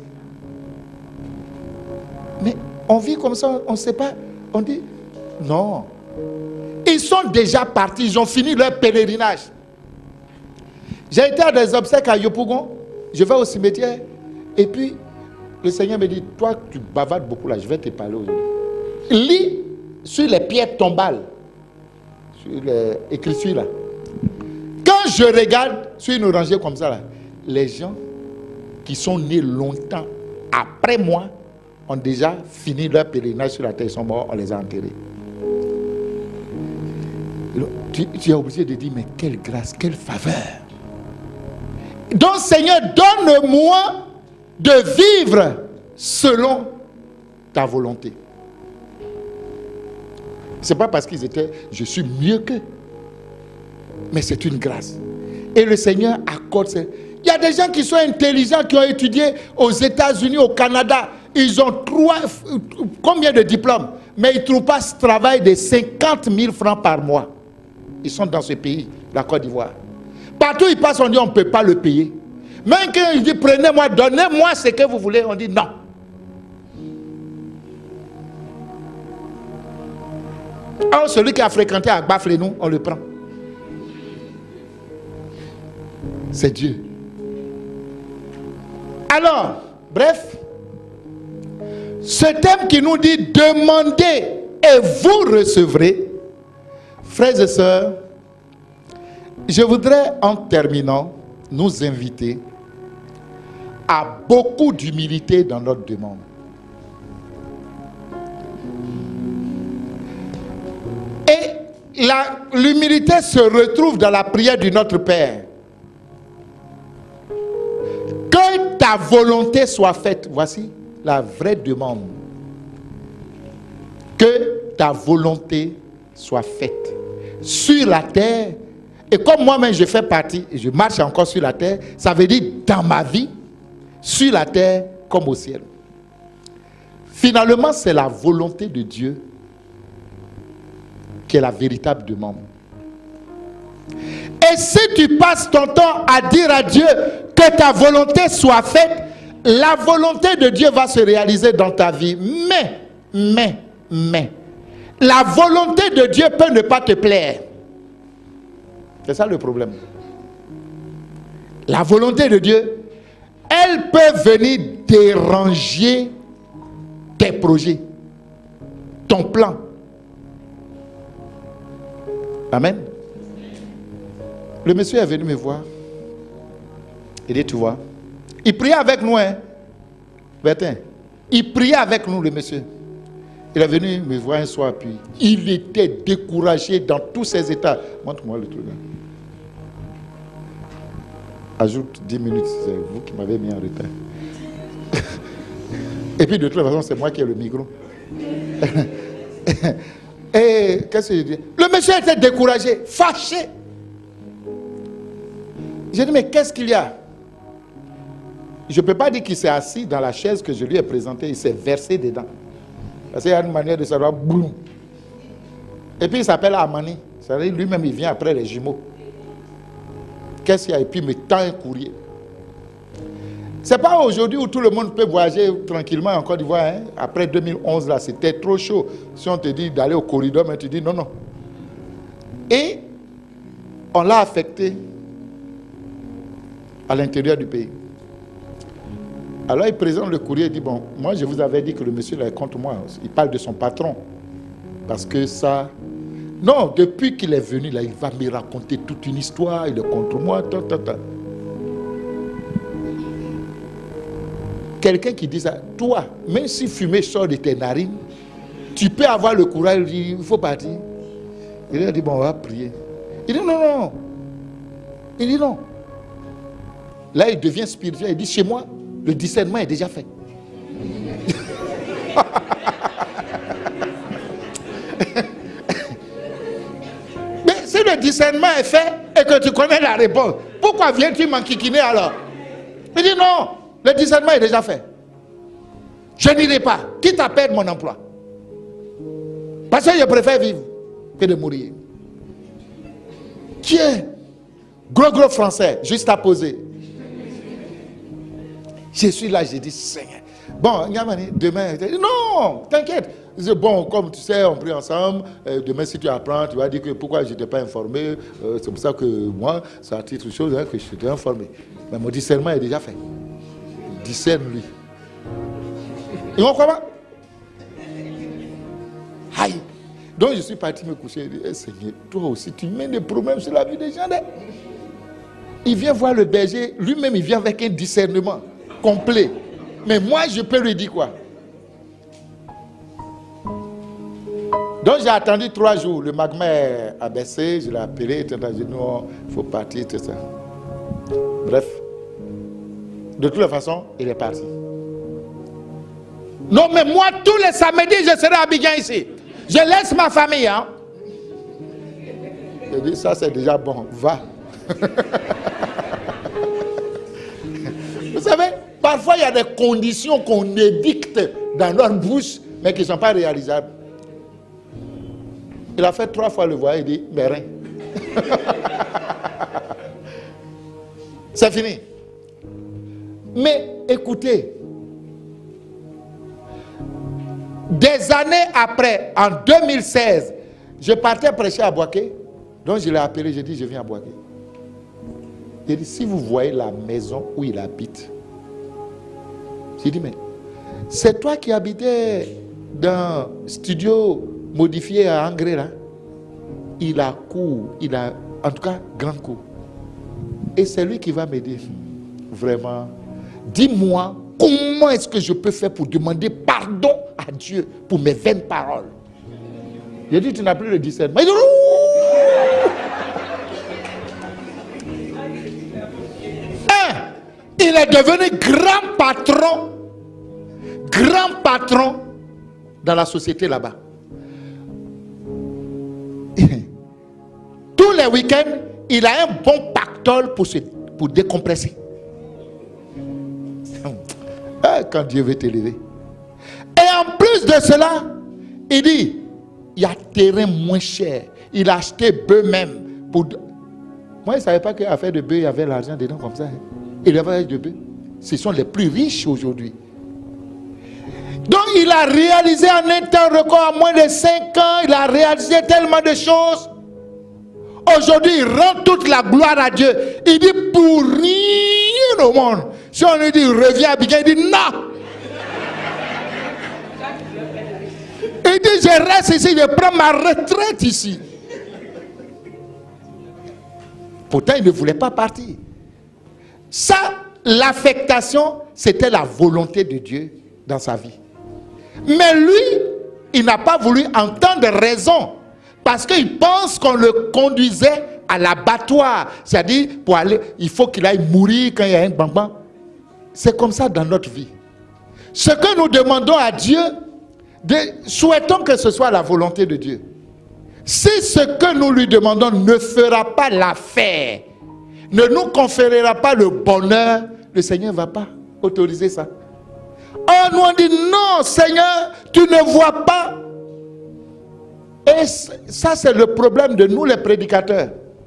Mais on vit comme ça, on ne sait pas. On dit, non. Ils sont déjà partis, ils ont fini leur pèlerinage. J'ai été à des obsèques à Yopougon. Je vais au cimetière. Et puis, le Seigneur me dit, toi, tu bavardes beaucoup là, je vais te parler aujourd'hui. Lis sur les pierres tombales, sur les écritures là. Quand je regarde sur une rangée comme ça là, les gens qui sont nés longtemps après moi ont déjà fini leur pèlerinage sur la terre, ils sont morts, on les a enterrés. Tu, tu es obligé de dire, mais quelle grâce, quelle faveur. Donc Seigneur, donne-moi de vivre selon ta volonté. Ce n'est pas parce qu'ils étaient, je suis mieux qu'eux. Mais c'est une grâce. Et le Seigneur accorde. Il y a des gens qui sont intelligents, qui ont étudié aux États-Unis, au Canada. Ils ont trois, combien de diplômes? Mais ils ne trouvent pas ce travail de cinquante mille francs par mois. Ils sont dans ce pays, la Côte d'Ivoire. Partout où ils passent, on dit on ne peut pas le payer. Même quand il dit prenez-moi, donnez-moi ce que vous voulez, on dit non. Alors celui qui a fréquenté à Baflenou, on le prend. C'est Dieu. Alors, bref, ce thème qui nous dit demandez et vous recevrez, frères et sœurs, je voudrais en terminant nous inviter à beaucoup d'humilité dans notre demande. Et l'humilité se retrouve dans la prière du Notre Père. Que ta volonté soit faite. Voici la vraie demande. Que ta volonté soit faite sur la terre. Et comme moi-même je fais partie, je marche encore sur la terre, ça veut dire dans ma vie, sur la terre comme au ciel. Finalement, c'est la volonté de Dieu qui est la véritable demande. Et si tu passes ton temps à dire à Dieu que ta volonté soit faite, la volonté de Dieu va se réaliser dans ta vie. Mais, mais, mais, la volonté de Dieu peut ne pas te plaire. C'est ça le problème. La volonté de Dieu, elle peut venir déranger tes projets, ton plan. Amen. Le monsieur est venu me voir. Il dit, tu vois, il priait avec nous, hein. Bertin, il priait avec nous, le monsieur. Il est venu me voir un soir, puis il était découragé dans tous ses états. Montre-moi le truc. Là. Ajoute dix minutes, c'est vous qui m'avez mis en retard. Et puis de toute façon, c'est moi qui ai le micro. Et qu'est-ce que je dis? Le monsieur était découragé, fâché. J'ai dit, mais qu'est-ce qu'il y a? Je ne peux pas dire qu'il s'est assis dans la chaise que je lui ai présentée, il s'est versé dedans. Parce qu'il y a une manière de savoir, boum. Et puis il s'appelle Amani. C'est-à-dire lui-même, il vient après les jumeaux. Qu'est-ce qu'il y a? Et puis il me tend un courrier. Ce n'est pas aujourd'hui où tout le monde peut voyager tranquillement en Côte d'Ivoire. Hein? Après deux mille onze, là, c'était trop chaud. Si on te dit d'aller au corridor, mais tu dis non, non. Et on l'a affecté à l'intérieur du pays. Alors il présente le courrier et dit, bon, moi je vous avais dit que le monsieur là est contre moi. Il parle de son patron. Parce que ça... Non, depuis qu'il est venu là, il va me raconter toute une histoire, il est contre moi, ta, ta, ta. Quelqu'un qui dit ça, toi, même si fumer sort de tes narines, tu peux avoir le courage de dire, il faut partir. Il a dit, bon, on va prier. Il dit, non, non. Il dit, non. Là, il devient spirituel. Il dit, chez moi, le discernement est déjà fait. Mais si le discernement est fait et que tu connais la réponse, pourquoi viens-tu m'enquiquiner alors? Il dit, non. Le discernement est déjà fait. Je n'irai pas. Quitte à perdre mon emploi. Parce que je préfère vivre que de mourir. Tiens, gros gros français, juste à poser. Je suis là, j'ai dit, Seigneur. Bon, demain, non, t'inquiète. Bon, comme tu sais, on prie ensemble. Euh, demain, si tu apprends, tu vas dire que pourquoi je ne t'ai pas informé. Euh, C'est pour ça que moi, c'est à titre de chose hein, que je t'ai informé. Mais mon discernement est déjà fait. Discerne lui. Et on croit pas? Aïe. Donc je suis parti me coucher et dit, hey, Seigneur, toi aussi, tu mets des problèmes sur la vie des gens. Il vient voir le berger, lui-même, il vient avec un discernement complet. Mais moi, je peux lui dire quoi? Donc j'ai attendu trois jours. Le magma a baissé, je l'ai appelé, j'ai dit non, il faut partir, tout ça. Bref. De toute façon, il est parti. Non, mais moi, tous les samedis, je serai à Abidjan ici. Je laisse ma famille. Hein? Je dis, ça c'est déjà bon, va. Vous savez, parfois il y a des conditions qu'on édicte dans notre bouche, mais qui ne sont pas réalisables. Il a fait trois fois le voyage, il dit, mais rien. C'est fini. Mais écoutez, des années après, en deux mille seize, je partais prêcher à Boaké. Donc je l'ai appelé, j'ai dit, je viens à Boaké. Il dit, si vous voyez la maison où il habite, j'ai dit, mais c'est toi qui habitais dans un studio modifié à Angré là. Il a cours, il a en tout cas grand cours. Et c'est lui qui va me dire, vraiment, dis-moi, comment est-ce que je peux faire pour demander pardon à Dieu pour mes vaines paroles? J'ai dit, tu n'as plus le discernement. Il dit, un, il est devenu grand patron, grand patron dans la société là-bas. Tous les week-ends, il a un bon pactole pour, se, pour décompresser. Quand Dieu veut t'élever. Et en plus de cela, il dit, il y a terrain moins cher. Il a acheté bœuf même. Pour... Moi, je ne savais pas qu'à faire de bœuf, il y avait l'argent dedans comme ça. Il y avait de bœuf. Ce sont les plus riches aujourd'hui. Donc, il a réalisé en un temps record, à moins de cinq ans, il a réalisé tellement de choses. Aujourd'hui, il rend toute la gloire à Dieu. Il dit, pour rien au monde. Si on lui dit, reviens à Abidjan, il dit, non. Il dit, je reste ici, je prends ma retraite ici. Pourtant, il ne voulait pas partir. Ça, l'affectation, c'était la volonté de Dieu dans sa vie. Mais lui, il n'a pas voulu entendre raison. Parce qu'il pense qu'on le conduisait à l'abattoir. C'est-à-dire, pour aller, il faut qu'il aille mourir quand il y a un bang-bang. C'est comme ça dans notre vie. Ce que nous demandons à Dieu, de, souhaitons que ce soit la volonté de Dieu. Si ce que nous lui demandons ne fera pas l'affaire, ne nous conférera pas le bonheur, le Seigneur ne va pas autoriser ça. Oh, nous on dit non, Seigneur, tu ne vois pas. Et ça, c'est le problème de nous, les prédicateurs.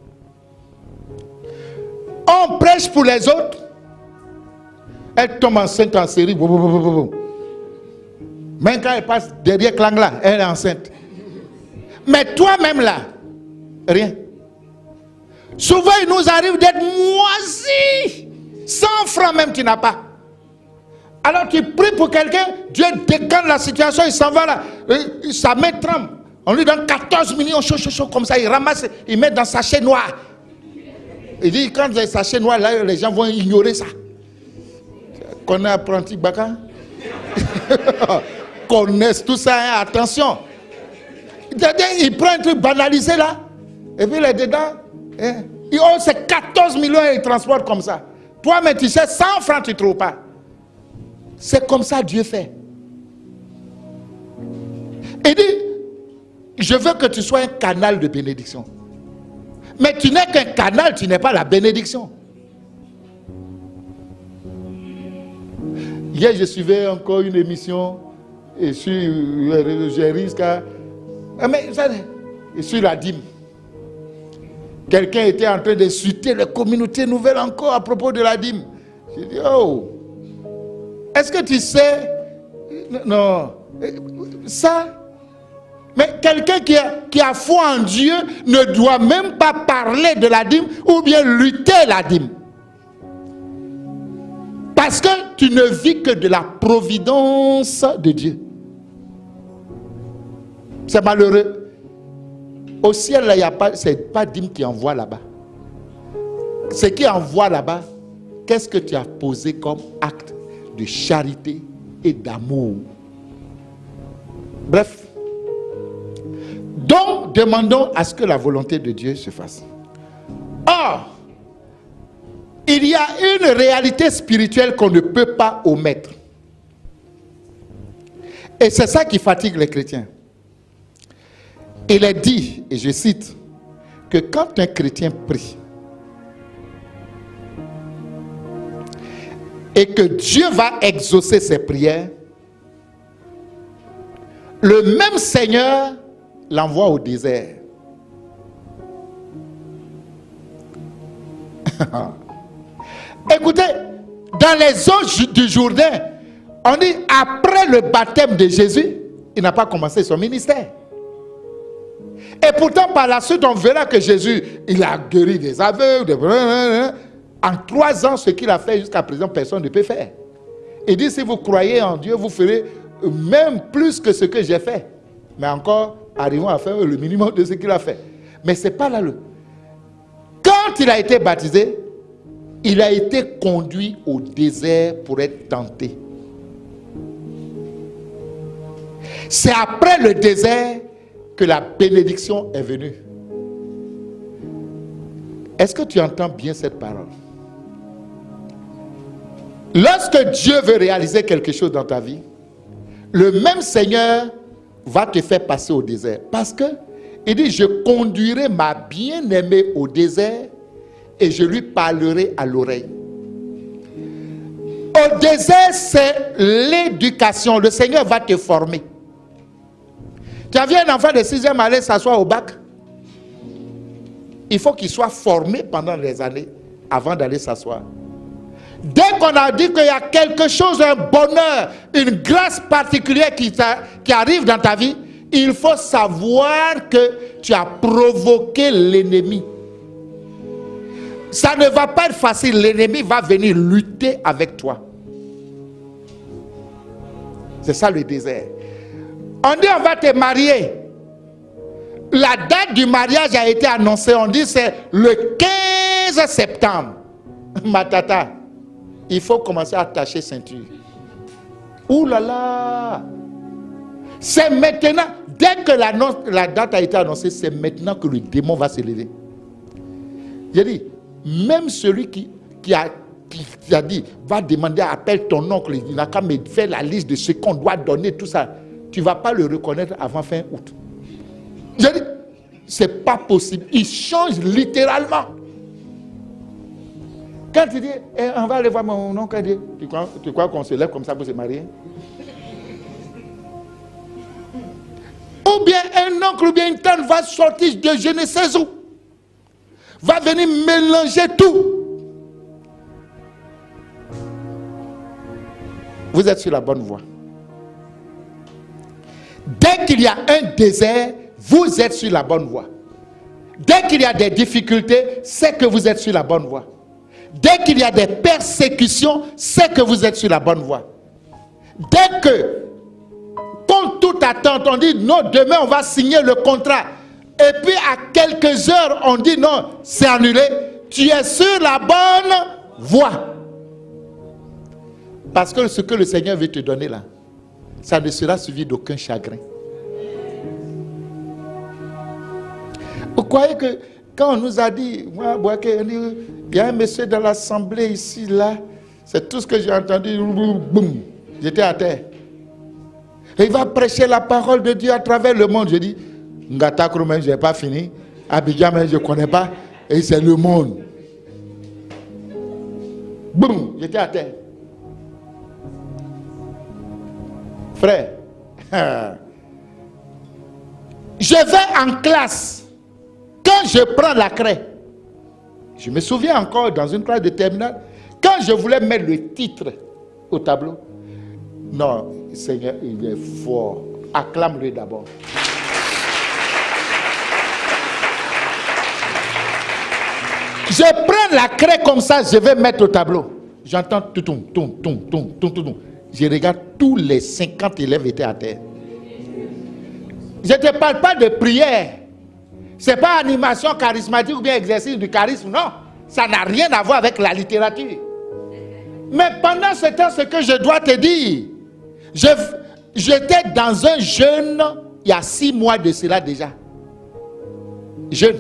On prêche pour les autres. Elle tombe enceinte en série. Même quand elle passe derrière Clang là, elle est enceinte. Mais toi-même là, rien. Souvent, il nous arrive d'être moisi. cent francs même, tu n'as pas. Alors tu pries pour quelqu'un, Dieu décante la situation, il s'en va là. Sa main tremble. On lui donne quatorze millions, chaud, chaud, chaud, comme ça, il ramasse, il met dans sa sachet noir. Il dit, quand les sachets noirs, là, les gens vont ignorer ça. Qu'on est apprenti Baka. Connaissent tout ça, hein, attention. Il prend un truc banalisé là, et puis il est dedans. Hein. Il oh, c'est quatorze millions et il transporte comme ça. Toi, mais tu sais, cent francs, tu ne trouves pas. C'est comme ça Dieu fait. Il dit, je veux que tu sois un canal de bénédiction. Mais tu n'es qu'un canal, tu n'es pas la bénédiction. Hier, je suivais encore une émission et sur j'ai risque à... Mais ça, sur la dîme. Quelqu'un était en train d'insulter les communautés nouvelles encore à propos de la dîme. J'ai dit, oh, est-ce que tu sais... Non, ça... Mais quelqu'un qui a, qui a foi en Dieu ne doit même pas parler de la dîme ou bien lutter la dîme. Parce que tu ne vis que de la providence de Dieu. C'est malheureux. Au ciel, il n'y a pas, c'est pas dîme qui envoie là-bas. Ce qui envoie là-bas, qu'est-ce que tu as posé comme acte de charité et d'amour? Bref. Donc, demandons à ce que la volonté de Dieu se fasse. Or, il y a une réalité spirituelle qu'on ne peut pas omettre. Et c'est ça qui fatigue les chrétiens. Il est dit, et je cite, que quand un chrétien prie, et que Dieu va exaucer ses prières, le même Seigneur l'envoie au désert. Écoutez, dans les eaux du Jourdain, on dit après le baptême de Jésus, il n'a pas commencé son ministère. Et pourtant, par la suite, on verra que Jésus, il a guéri des aveugles. Des... En trois ans, ce qu'il a fait jusqu'à présent, personne ne peut faire. Il dit, si vous croyez en Dieu, vous ferez même plus que ce que j'ai fait. Mais encore, arrivons à faire le minimum de ce qu'il a fait. Mais ce n'est pas là le... Quand il a été baptisé, il a été conduit au désert pour être tenté. C'est après le désert que la bénédiction est venue. Est-ce que tu entends bien cette parole? Lorsque Dieu veut réaliser quelque chose dans ta vie, le même Seigneur va te faire passer au désert. Parce que il dit, je conduirai ma bien-aimée au désert et je lui parlerai à l'oreille. Au désert, c'est l'éducation. Le Seigneur va te former. Tu as vu un enfant de sixième aller s'asseoir au bac? Il faut qu'il soit formé pendant les années avant d'aller s'asseoir. Dès qu'on a dit qu'il y a quelque chose, un bonheur, une grâce particulière qui, qui arrive dans ta vie, il faut savoir que tu as provoqué l'ennemi. Ça ne va pas être facile. L'ennemi va venir lutter avec toi. C'est ça le désert. On dit on va te marier. La date du mariage a été annoncée. On dit c'est le quinze septembre. Ma tata, il faut commencer à attacher ceinture. Ouh là là! C'est maintenant, dès que la date a été annoncée, c'est maintenant que le démon va se lever. J'ai dit, même celui qui, qui, a, qui a dit, va demander, appelle ton oncle, il n'a qu'à me faire la liste de ce qu'on doit donner, tout ça. Tu ne vas pas le reconnaître avant fin août. J'ai dit, c'est pas possible. Il change littéralement. Quand tu dis, eh, on va aller voir mon oncle, tu crois, tu crois qu'on se lève comme ça pour se marier? Ou bien un oncle ou bien une tante va sortir de je ne sais où. Va venir mélanger tout. Vous êtes sur la bonne voie. Dès qu'il y a un désert, vous êtes sur la bonne voie. Dès qu'il y a des difficultés, c'est que vous êtes sur la bonne voie. Dès qu'il y a des persécutions, c'est que vous êtes sur la bonne voie. Dès que, contre toute attente, on dit non, demain on va signer le contrat. Et puis à quelques heures, on dit non, c'est annulé. Tu es sur la bonne voie. Parce que ce que le Seigneur veut te donner là, ça ne sera suivi d'aucun chagrin. Vous croyez que quand on nous a dit, moi, il y a un monsieur dans l'assemblée ici, là, c'est tout ce que j'ai entendu, boum, j'étais à terre. Et il va prêcher la parole de Dieu à travers le monde. Je dis, Ngata Kroumen, je n'ai pas fini. Abidjan, je ne connais pas. Et c'est le monde. Boum, j'étais à terre. Frère, je vais en classe. Quand je prends la craie, je me souviens encore dans une classe de terminale, quand je voulais mettre le titre au tableau, non, Seigneur, il est fort. Acclame-le d'abord. Je prends la craie comme ça, je vais mettre au tableau. J'entends tout, tout, tout, tout, tout, tout, tout, tout. Je regarde, tous les cinquante élèves étaient à terre. Je ne te parle pas de prière. Ce n'est pas animation charismatique ou bien exercice du charisme, non. Ça n'a rien à voir avec la littérature. Mais pendant ce temps, ce que je dois te dire, j'étais dans un jeûne, il y a six mois de cela déjà. Jeûne.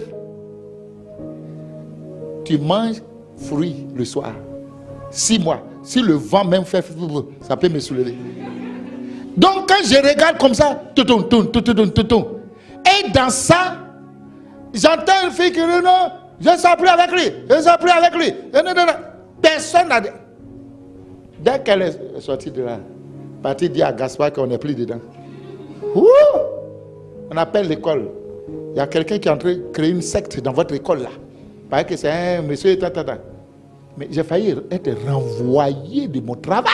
Tu manges fruits le soir. Six mois. Si le vent même fait, ça peut me soulever. Donc quand je regarde comme ça, tout tourne, tout tourne, tout tourne, tout tourne. Et dans ça, j'entends une fille qui dit non, je ne sors plus avec lui, je ne sors plus avec lui. Personne n'a dit. Dès qu'elle est sortie de là, partie dit à Gaspard qu'on n'est plus dedans. Ouh! On appelle l'école. Il y a quelqu'un qui est en train de créer une secte dans votre école là. Paraît que c'est un monsieur, ta, ta, ta. Mais j'ai failli être renvoyé de mon travail.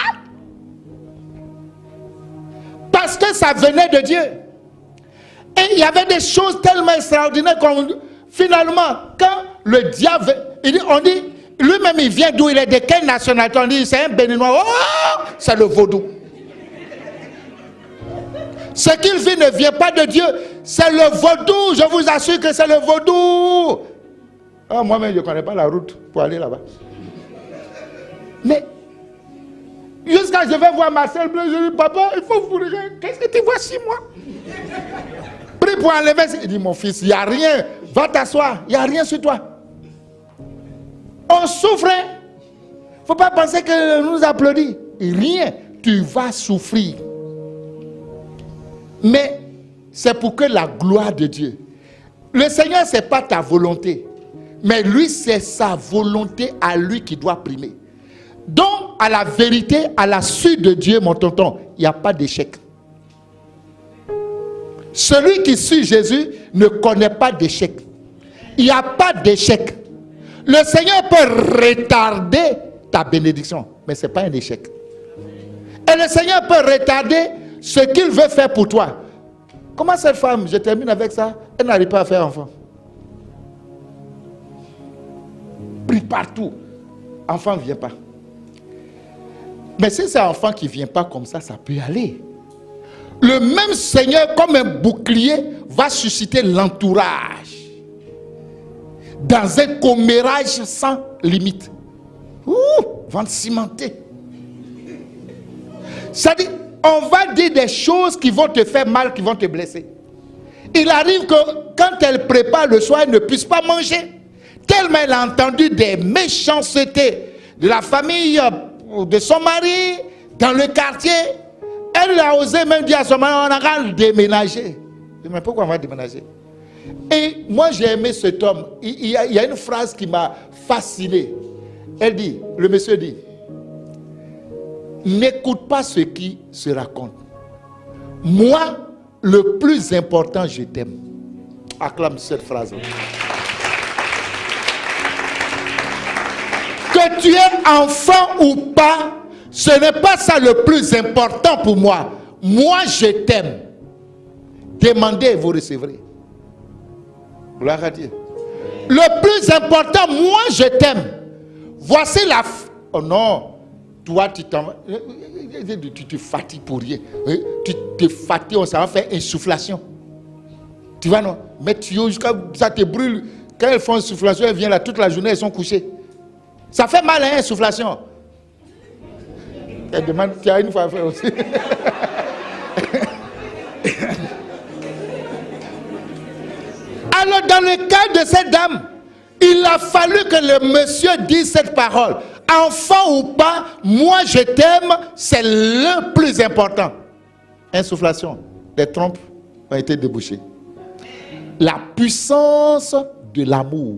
Parce que ça venait de Dieu. Et il y avait des choses tellement extraordinaires qu'on, finalement, quand le diable, il dit, on dit, lui-même il vient d'où? Il est de quelle nationalité? On dit c'est un Béninois. Oh, c'est le vaudou. Ce qu'il vit ne vient pas de Dieu. C'est le vaudou. Je vous assure que c'est le vaudou. Oh, moi-même je ne connais pas la route pour aller là-bas. Mais jusqu'à je vais voir Marcel Bleu, je dis papa, il faut vous regarder. Qu'est-ce que tu vois six mois? Pris pour enlever. Il dit mon fils, il n'y a rien. Va t'asseoir. Il n'y a rien sur toi. On souffre. Il ne faut pas penser que nous applaudit. Rien. Tu vas souffrir. Mais c'est pour que la gloire de Dieu. Le Seigneur, ce n'est pas ta volonté. Mais lui, c'est sa volonté à lui qui doit primer. Donc, à la vérité, à la suite de Dieu, mon tonton, il n'y a pas d'échec. Celui qui suit Jésus ne connaît pas d'échec. Il n'y a pas d'échec. Le Seigneur peut retarder ta bénédiction, mais ce n'est pas un échec. Et le Seigneur peut retarder ce qu'il veut faire pour toi. Comment cette femme, je termine avec ça, elle n'arrive pas à faire enfant. Prie partout. Enfant ne vient pas. Mais si c'est un enfant qui ne vient pas comme ça, ça peut aller. Le même Seigneur, comme un bouclier, va susciter l'entourage. Dans un commérage sans limite. Ouh, vente cimentée. C'est-à-dire, on va dire des choses qui vont te faire mal, qui vont te blesser. Il arrive que quand elle prépare le soir, elle ne puisse pas manger. Tellement elle a entendu des méchancetés de la famille, de son mari, dans le quartier. Elle a osé même dire à son mari, on a qu'à le déménager. Mais pourquoi on va déménager? Et moi j'ai aimé cet homme. Il y a, il y a une phrase qui m'a fasciné. Elle dit, le monsieur dit, n'écoute pas ce qui se raconte. Moi, le plus important, je t'aime. Acclame cette phrase. Que tu es enfant ou pas, ce n'est pas ça le plus important pour moi. Moi, je t'aime. Demandez et vous recevrez. Gloire à Dieu. Le plus important, moi, je t'aime. Voici la... Oh non. Toi, tu t'en vas. Tu te fatigues pour rien. Tu te fatigues, on s'en va faire insufflation. Tu vois, non? Mais tu jusqu'à ça te brûle. Quand elles font insufflation, elles viennent là toute la journée, elles sont couchées. Ça fait mal, hein, insufflation. Elle demande, tu as une fois à faire aussi. Alors, dans le cas de cette dame, il a fallu que le monsieur dise cette parole. Enfant ou pas, moi je t'aime, c'est le plus important. Insufflation. Les trompes ont été débouchées. La puissance de l'amour.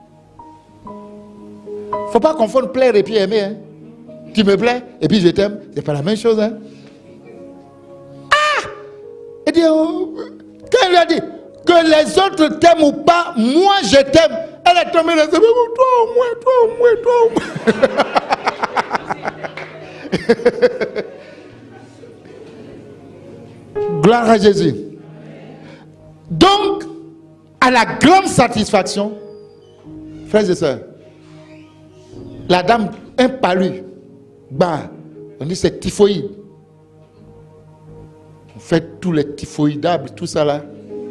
Il ne faut pas confondre plaire et puis aimer. Hein. Tu me plais et puis je t'aime. Ce n'est pas la même chose. Hein. Ah! Et dit, oh, quand elle lui a dit que les autres t'aiment ou pas, moi je t'aime. Elle est tombée dans ce moment. Toi au moins, toi au moins, toi au moins. Gloire à Jésus. Donc, à la grande satisfaction, frères et sœurs, la dame, un palu, bah, on dit c'est typhoïde. On fait tous les typhoïdables, tout ça là.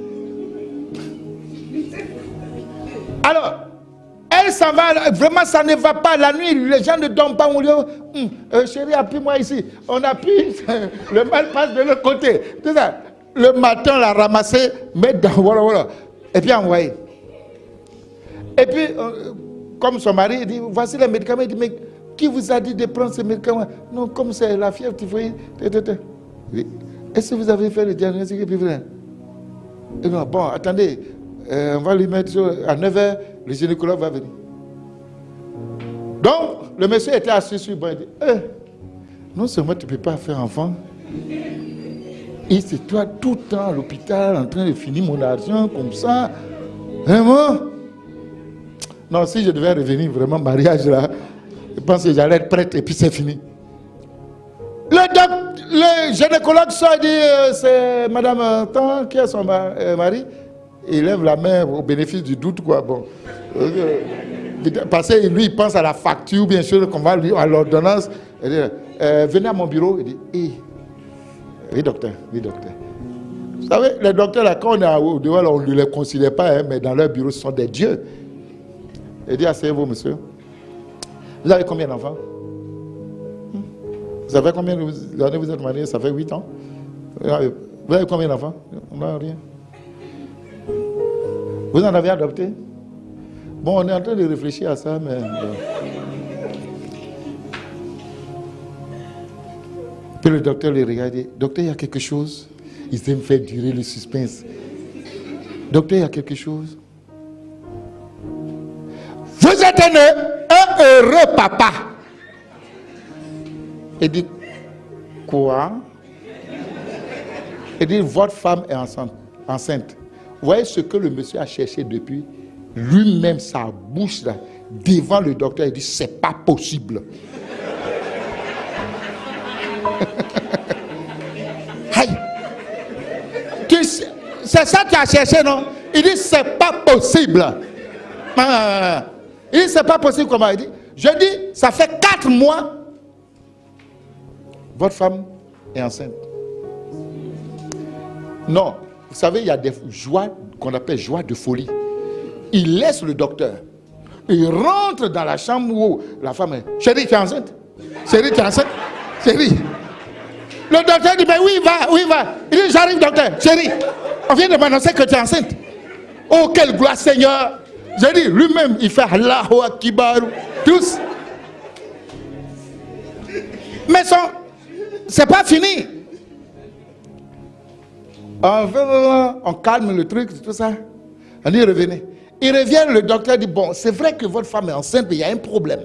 Alors, elle s'en va, vraiment ça ne va pas la nuit, les gens ne dorment pas, on dit, hum, euh, chérie, appuie-moi ici. On appuie, le mal passe de l'autre côté. Tout ça. Le matin, on l'a ramassé, mettre dans, voilà, voilà. Et puis envoyé. Et puis, euh, comme son mari, il dit, voici les médicaments. Il dit, mais qui vous a dit de prendre ces médicaments? Non, comme c'est la fièvre typhoïde. Est-ce que vous avez fait le diagnostic? Et puis, et non, bon, attendez. Euh, on va lui mettre à neuf heures, le gynécologue va venir. Donc, le monsieur était assis sur le banc. Il dit, eh, non seulement tu ne peux pas faire enfant, et c'est toi tout le temps à l'hôpital en train de finir mon argent comme ça. Vraiment? Non, si je devais revenir vraiment mariage là, je pense que j'allais être prête et puis c'est fini. Le, doc, le gynécologue sort et dit, euh, c'est madame euh, Tant qui est son ma, euh, mari. Il lève la main au bénéfice du doute, quoi. Bon. Parce que lui, il pense à la facture, bien sûr, qu'on va lui, à l'ordonnance. Il dit, euh, venez à mon bureau. Il dit, hey. Oui, docteur, oui, docteur. Vous savez, les docteurs, là, quand on est au dehors, on ne les considère pas, hein, mais dans leur bureau, ce sont des dieux. Il dit, asseyez-vous, monsieur. Vous avez combien d'enfants? Vous avez combien d'années vous êtes marié? Ça fait huit ans. Vous avez combien d'enfants? On n'a rien. Vous en avez adopté? Bon, on est en train de réfléchir à ça, mais... Bon. Puis le docteur le regarde et dit, docteur, il y a quelque chose. Il s'est fait durer le suspense. Docteur, il y a quelque chose. Vous êtes un, un heureux papa. Il dit, quoi? Il dit, votre femme est enceinte. enceinte. Vous voyez ce que le monsieur a cherché depuis? Lui-même, sa bouche, là, devant le docteur, il dit, c'est pas possible. Hey. C'est ça que tu as cherché, non? Il dit, c'est pas possible. Il dit, c'est pas possible comment? Il dit, je dis, ça fait quatre mois, votre femme est enceinte. Non, vous savez, il y a des joies qu'on appelle joie de folie. Il laisse le docteur. Il rentre dans la chambre où la femme est. Chérie, tu es enceinte? Chérie, tu es enceinte? Chérie. Le docteur dit, mais oui, va, oui, va. Il dit, j'arrive, docteur. Chérie, on vient de m'annoncer que tu es enceinte. Oh, quelle gloire, Seigneur. J'ai dit, lui-même, il fait Allahu Akbar. Tous. Mais son, c'est pas fini. On, on calme le truc, tout ça. On dit, revenez. Il revient, le docteur dit, bon, c'est vrai que votre femme est enceinte, mais il y a un problème.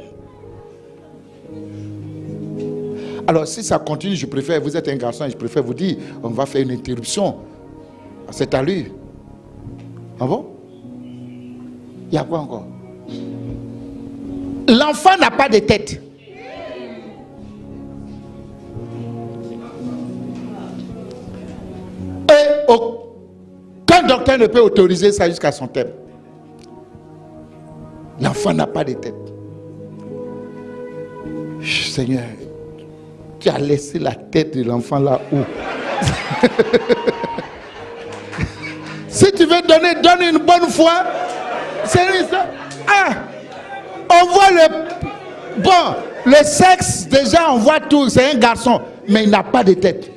Alors, si ça continue, je préfère, vous êtes un garçon, je préfère vous dire, on va faire une interruption à cette allure. Ah bon? Il y a quoi encore? L'enfant n'a pas de tête. Et aucun docteur ne peut autoriser ça jusqu'à son terme. L'enfant n'a pas de tête. Seigneur, tu as laissé la tête de l'enfant là-haut. Si tu veux donner, donne une bonne foi. C'est ça. Ah, on voit le... Bon, le sexe, déjà, on voit tout. C'est un garçon, mais il n'a pas de tête.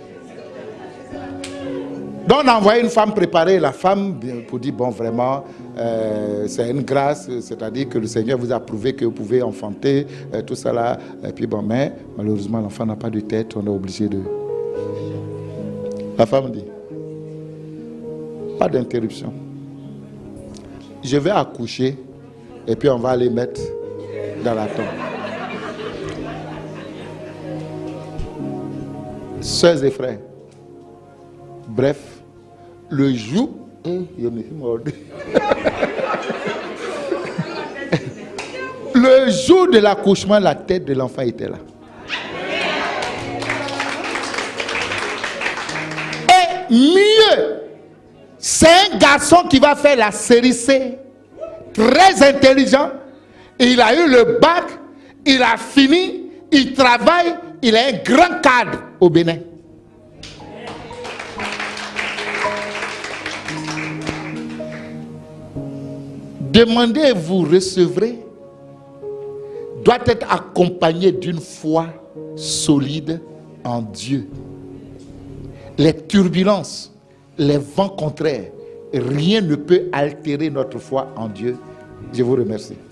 Donc, on a envoyé une femme préparer la femme pour dire, bon, vraiment, euh, c'est une grâce, c'est-à-dire que le Seigneur vous a prouvé que vous pouvez enfanter, euh, tout ça là. Et puis, bon, mais malheureusement, l'enfant n'a pas de tête, on est obligé de... La femme dit, pas d'interruption. Je vais accoucher et puis on va les mettre dans la tombe. Sœurs et frères, bref, le jour, le jour de l'accouchement, la tête de l'enfant était là. Et mieux, c'est un garçon qui va faire la série C, très intelligent. Il a eu le bac, il a fini, il travaille, il est un grand cadre au Bénin. Demandez et vous recevrez doit être accompagné d'une foi solide en Dieu. Les turbulences, les vents contraires, rien ne peut altérer notre foi en Dieu. Je vous remercie.